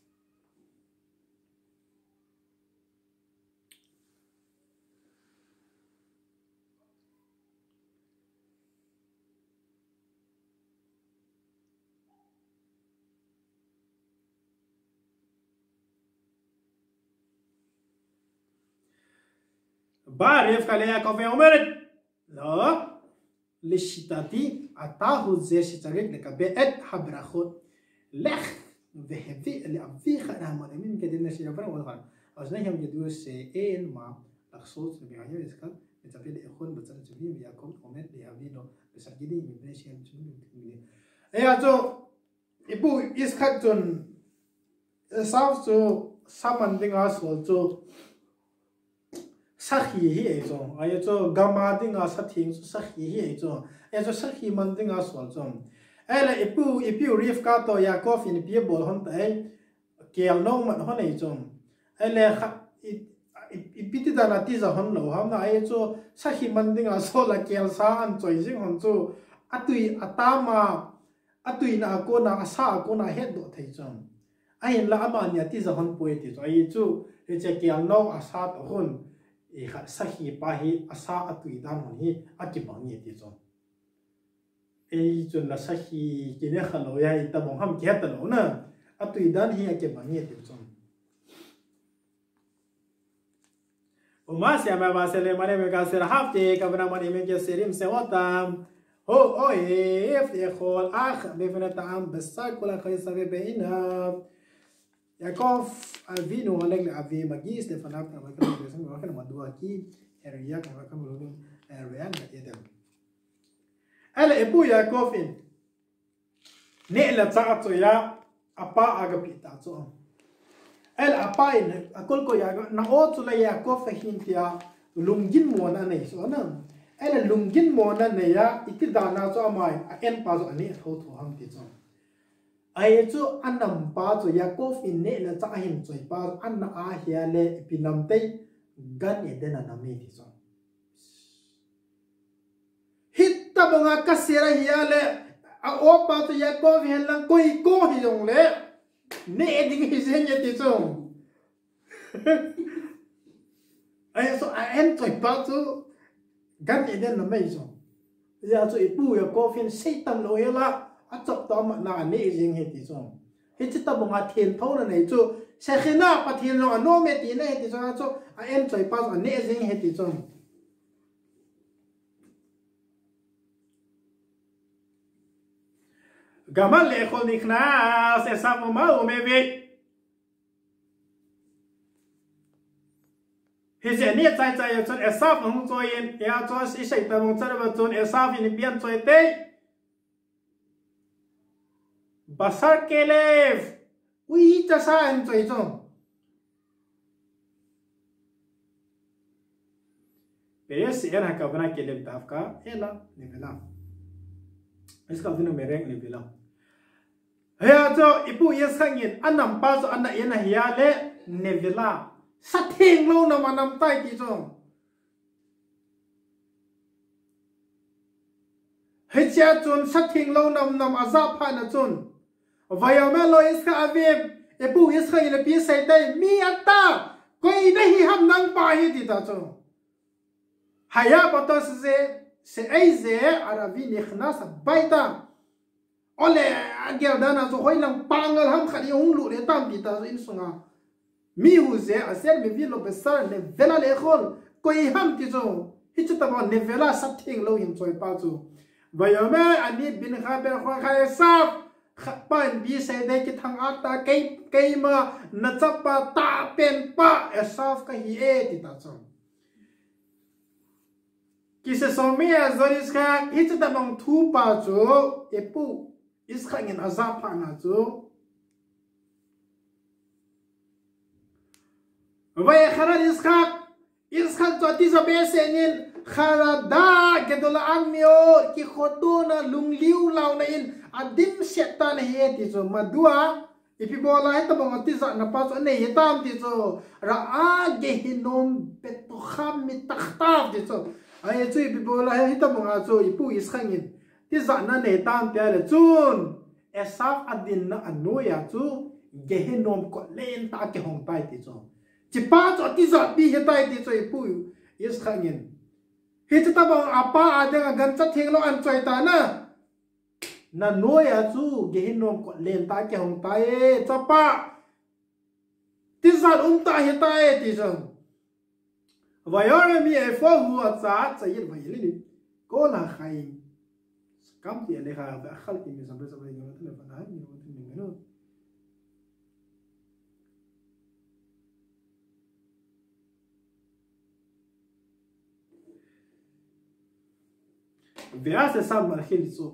Barif kalea kofe omerit lo lishitati atahu ze shitarik le kabe et habrachot lech vehevi le avicha na malamin kedin shi yabra wal khan azna yam yedu se en ma takhsus bi ayo iskal metape le ekhon batzan chubi bi yakom omet le avino besagidi mi breshian chubi mi e azo ibu iskhat chun south to samanding asol to sakhi hi e cho ai cho gama dinga sathing sakhi hi e cho e cho sakhi man dinga sol chom ele ipu ipu rif ka to yakov in pi bol hon tai kel nong man hon ei chom ele ipiti da na ti za hon lo ham na ai cho sakhi man dinga sol la kel sa an choi jing hon chu atui atama atui na ko na asa ko na het do thei chom ai la ama nya ti za hon poe ti ai chu e che kel nong asa to hon e kha sahi pa hi asa atui dan hon hi akibang ni ti chom e chun la sahi ki ne khalo ya ita bong ham ke ta lo na atui dan hi akibang ni ti chom o ma se ma ba se le mare me ka ser hafte ka bana mane me ke serim se watam ho o e f e khol akh be fena tam besal kula khaysa be beina Yakov Avinu aleg le avi magis de fanap na makam besan wa kan madua ki area kan makam lolum area na edem ala ebu Yakov in ne la ta'atu ya apa aga pita cho el apa in akol ko ya na o chu la ya ko fa hin tia lungin mo na nei so na el lungin mo na nei ya itidana cho mai en pa zo ani tho tho hang ti cho ai chu anam pa chu ya ko fin ne na cha hin choi pa an na a hia le pinam te gan e den na me ti cho hit ta bonga ka sera hia le a o pa chu ya ko vi lang koi ko hi yong le ne ding hi zen ye ti cho ai so a en choi pa chu gan e den na me cho ya chu ipu ya ko fin sei tam lo ya la a chop to ma na ne jing he ti so he chi ta bonga thien tho na nei chu se khina pa thien lo ano me ti ne ti so a chu a en choi pa a ne jing he ti so gamal le khol nikna se sa mo ma o me ve he je ni chai chai ya chon esa phong choi en ya cho si sai ta mong char ba chon esa fin bian choi te Basar kelev, ui ta sa en choi chong. Peres en hakabna kelev tafka ela nevela. Iska dinu mereng nevela. Haya cho ipu yes khangin anam pa so anna ena hiya le nevela. Sathing lo na manam tai ki chong. Hechia chun sathing lo nam nam azap pha na chun. Vaya me lo iska avem epu iska ile pi sai dai mi atta koi nahi ham nang pa hi ti ta cho haya patos se se ai ze arabi nikhna sa baita ole agel dana zo hoi lang pangal ham khali hung lu le tam pi ta in sunga mi hu ze asel me vi lo besar ne vela le khol koi ham ti cho hi chu ta ba ne vela sathing lo in choi pa chu vaya me ani bin kha be kha kha saf Khapan bi sai dai ki thang ata kai kai ma na chapa ta pen pa esaf ka hi e ti ta chong ki se somia zoris ka hit ta bang thu pa chu epu is khangin azap pa na chu vai kharal is khak is khak to ti zo be senin kharada gedola anmio ki khotona lungliu law na in adim seta na he ti zo madua ipi bola he ta bang ti za na pa so ne he tam ti zo ra a ge hinom peto kham mi takhta ti zo ai chu ipi bola he ta bang zo ipu is khangin ti za na ne tam te le chun esaf adin na anoya chu ge hinom ko len ta ke hong pai ti zo chi pa zo ti za bi he tai ti zo ipu is khangin he ta bang apa ada gan cha theng lo an choi ta na na noya chu gehinom ko len ta ke hong ta e chapa ti zan um ta he ta e ti jong vayor mi e fo hu a cha cha yin vai li ko na khai kam ti le kha ba khal ti mi sam ba sam le ngam le ba na ni no ti ni no vea se sam ma khil sok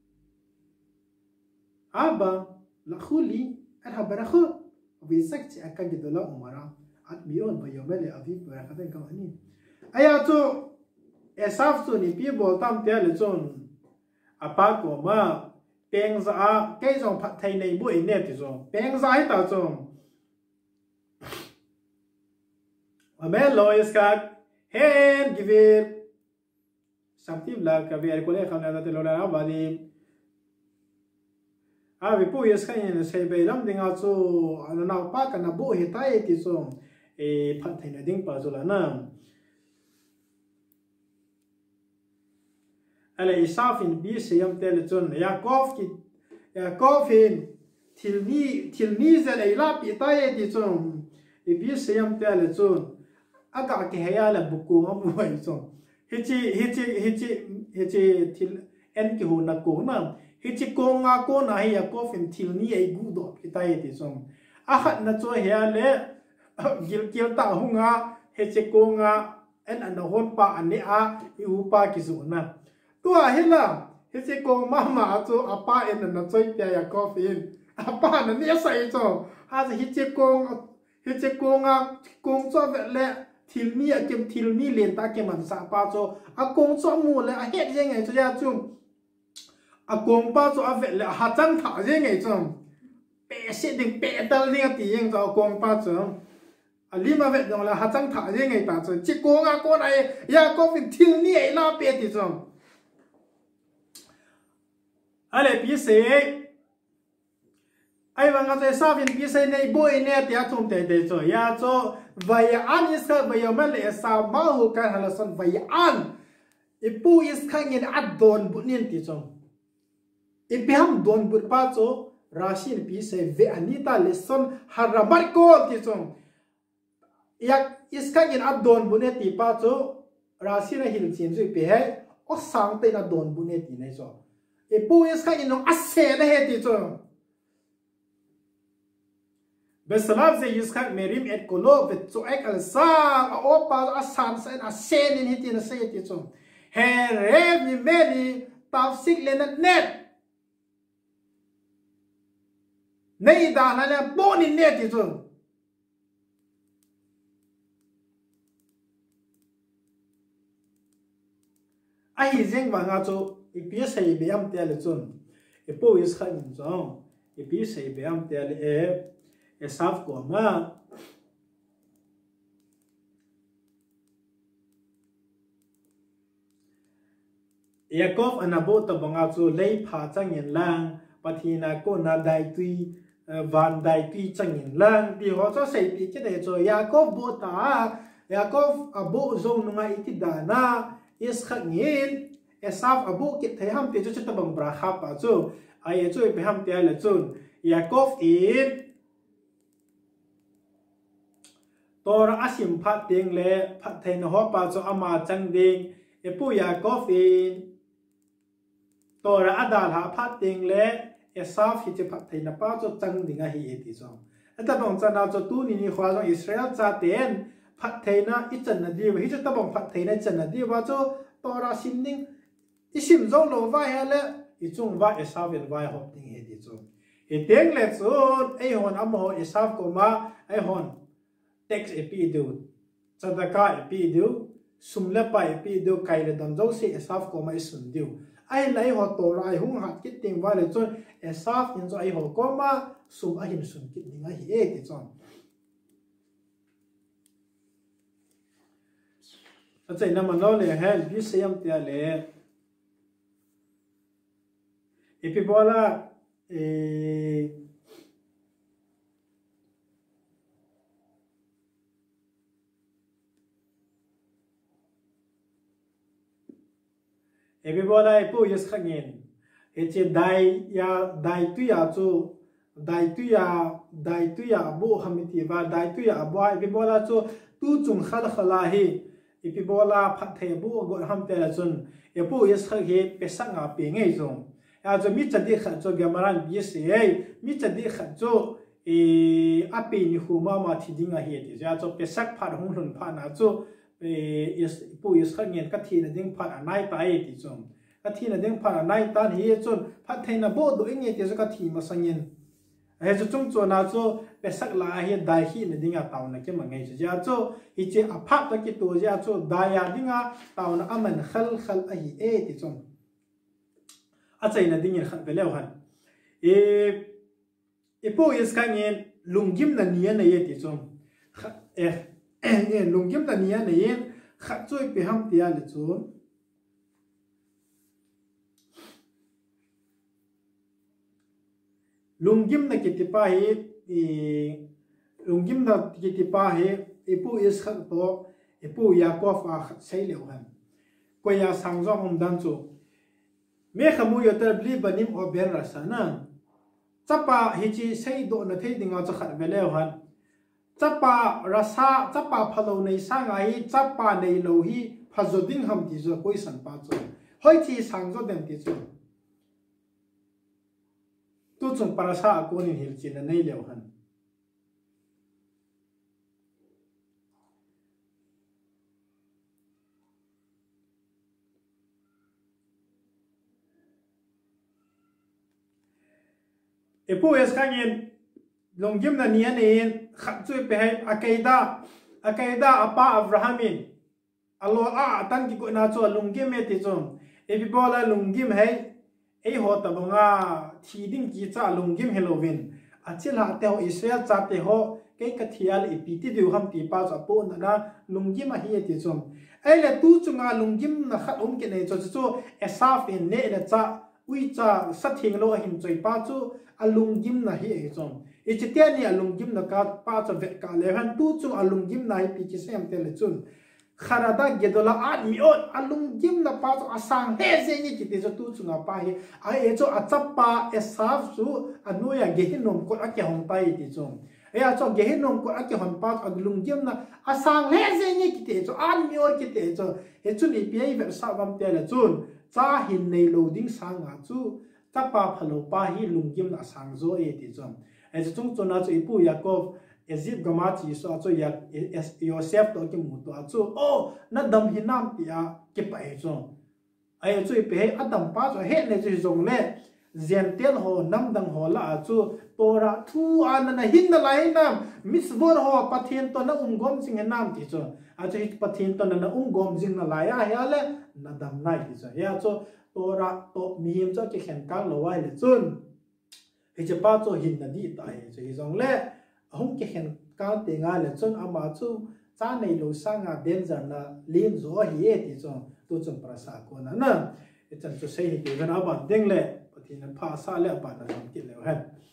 Aba lakhuli arha barakhu bisakti akan gedola umara at bion bayomele avi barakhaten kamani aya to esaf to ni pi bol tam te le chon apa ko ma peng za a ke jong phat thai nei bu e ne ti zo peng za hi ta chong ame lois ka hen givir samti bla ka ver ko le khana da te lo na bali a vi pu yes khain sei be lam dinga chu ana na pa ka na bo he tai ti so e phat thai na ding pa zo la na ala isafin bi se yam tel chun yakov ki yakovin tilni tilni zel ila pi tai ti chun e bi se yam tel chun aga ke heya la buku ma bu ai so hichi hichi hichi hichi til en ki hu na ko na hichi konga ko na hi yakovin tilni ai gu do ki tai ti chun a khat na cho heya le gil gil ta hunga hichi konga en an hon pa ani a u pa ki zu na tua hila hichi kong mama chu apa en na choi pya yakov in apa na ni sai cho ha za hi che kong hi che kong a kong cho ve le thil ni a kem thil ni len ta kem an sa pa cho a kong cho mu le a het je ngai cho ya chu a kong pa cho a ve le ha chang tha je ngai cho pe se ding pe dal ni ti yeng cho kong pa cho a lima ve dong la ha chang tha je ngai ta cho che kong a ko nai ya ko fin thil ni ai la pe ti cho ale pi se ai vang cái sao viên pi se nei boy ne tia thum te te cho ya cho vai an is ka vai ma le sa ma hu ka hala son vai an ipu is ka ngin ad don bu nin ti cho ipam don bu pa cho rasin pi se ve anita le son harabar ko ti cho yak is ka ngin ad don bu ne ti pa cho rasin hil chin ju pe hai o sang te na don bu ne ti nei cho ipu is ka ngin no ase na he ti cho besalab ze yiskak merim et kolo vet so ek al sa a opa asan sa a sen in hitin sa yeti so he re mi meli tafsik le na net nei da na le bon in net ti so a hi zeng wa nga cho ik pi sai be am te le chun e po is kha in so e pi sai be am te le e Esaf ko ma Yaakov anabo to banga chu lei pha changin lang pathina ko na dai tui van dai tui changin lang ti ho cho sei pi che de cho Yaakov bo ta Yaakov abo zo nunga iti dana is khangin Esaf abo ke thai ham te chu cha bang bra kha pa chu ai chu pe ham te la chun Yaakov in Tora asim phat ting le phat thein ho pa cho ama chang ding epu Yaakov in Tora adal ha phat ting le Esaf hi che phat thein pa cho chang ding a hi e ti so ata bang chana cho tu ni ni khwa cho Israel cha ten phat theina i chan na di hi cha ta bang phat theina chan na di wa cho Tora sim ding isim zo lo wa ha le i chung wa Esaf en wa hop ding he ti so e teng le chun ai hon amo Esaf ko ma ai hon text epi do sadaka epi do sumla pa epi do kai le dam zo se Esaf ko mai sun do ai lai ho to rai hung hat kit ting wa le chon Esaf in zo ai ho ko ma sum a hin sun kit ning a hi e ti chon a chai na ma no le hel bi se yam tia le epi bola e Ebi bola epu yes khangin eche dai ya dai tu ya chu dai tu ya dai tu ya bu hamiti ba dai tu ya ba ebi bola chu tu chung khal khala hi ebi bola phathe bu go ham te la chun epu yes khag he pesanga pe ngei zong ya chu mi chadi kha chu gamaran bi se ei mi chadi kha chu e api ni hu ma ma thidinga hi ti ya chu pesak phat hung hun pha na chu is pu is khangin ka thina ding phat anai ta e ti chum ka thina ding phat anai ta hi chun phat theina bo do ing e ti ka thi ma sangin he chu chung chu na chu pesak la hi dai hi na dinga taw na ke mangai chu ja chu hi che a phat ta ki to ja chu da ya dinga taw na aman khal khal a hi e ti chum a chai na ding khan pe lew han e e pu is khangin lungim na nia na ye ti chum e e lungim ta nia na yen khat choi pe ham tia le chun lungim na ki tipa hi e lungim na ki tipa hi epu is khat to epu Yaakov a khat sei le han ko ya sang zo hom dan chu me khamu yo tar bli banim o ber rasana chapa hi chi sei do na thei dinga cha khat vele han chapa rasa chapa phalo nei sanga hi chapa nei lo hi phazoding ham ti zo koi san pa cho hoi chi sang zo dem ti cho tu chung parasa ko ni hil chin nei lew han e pu es kangin longgim na nian in khat chui pe hai akaida akaida apa abrahamin alo a tan ki ko na cho longgim me ti chom e bi bola longgim hai e ho ta bonga thi ding ki cha longgim halloween achila teo israel cha te ho ke kathial e pi ti du ham ti pa cha po na na longgim a hi ti chom ai le tu chunga longgim na khat om ke nei cho cho esaf in ne na cha ui cha sathing lo him choi pa chu alunggim na hi e chom e chitia ni alunggim na ka pa cha ve ka le han tu chu alunggim na hi pi ki sem te le chun kharada gedola at mi ot alunggim na pa chu asang he se ni ki te cho tu chu nga pa hi ai e cho achapa esaf chu anuya gehinom ko akya hong pai ti chom e a cho gehinom ko akya hon pa alunggim na asang he se ni ki te cho an mi ot ki te cho e chu ni pi ai ve sa bam te le chun cha hin nei loading sang nga chu ta pa phalo pa hi lunggim na sang zo e ti chom e chung chona chu ipu yakov ezip gama chi so chu yak yosef to ki mu to chu o na dam hi nam ti a ki pa e chom ai chu pe adam pa chu he ne chu zong le zen tel ho nam dang ho la chu tora thu an na hin na lai nam misbor ho pathin to na um gom sing nam ti chu a chu pathin to na um gom jing na lai a ya le na dam nai ti chu ya chu tora to mi him cho ki khen kang lo wai le chun he che pa cho hin na di tai che hi zong le hong ki khen kang te nga le chun ama chu cha nei lo sang a danger na lim zo hi e ti chu tu chung prasa ko na na e chan chu sei hi ke na ba deng le pathin pha sa le pa na ki le han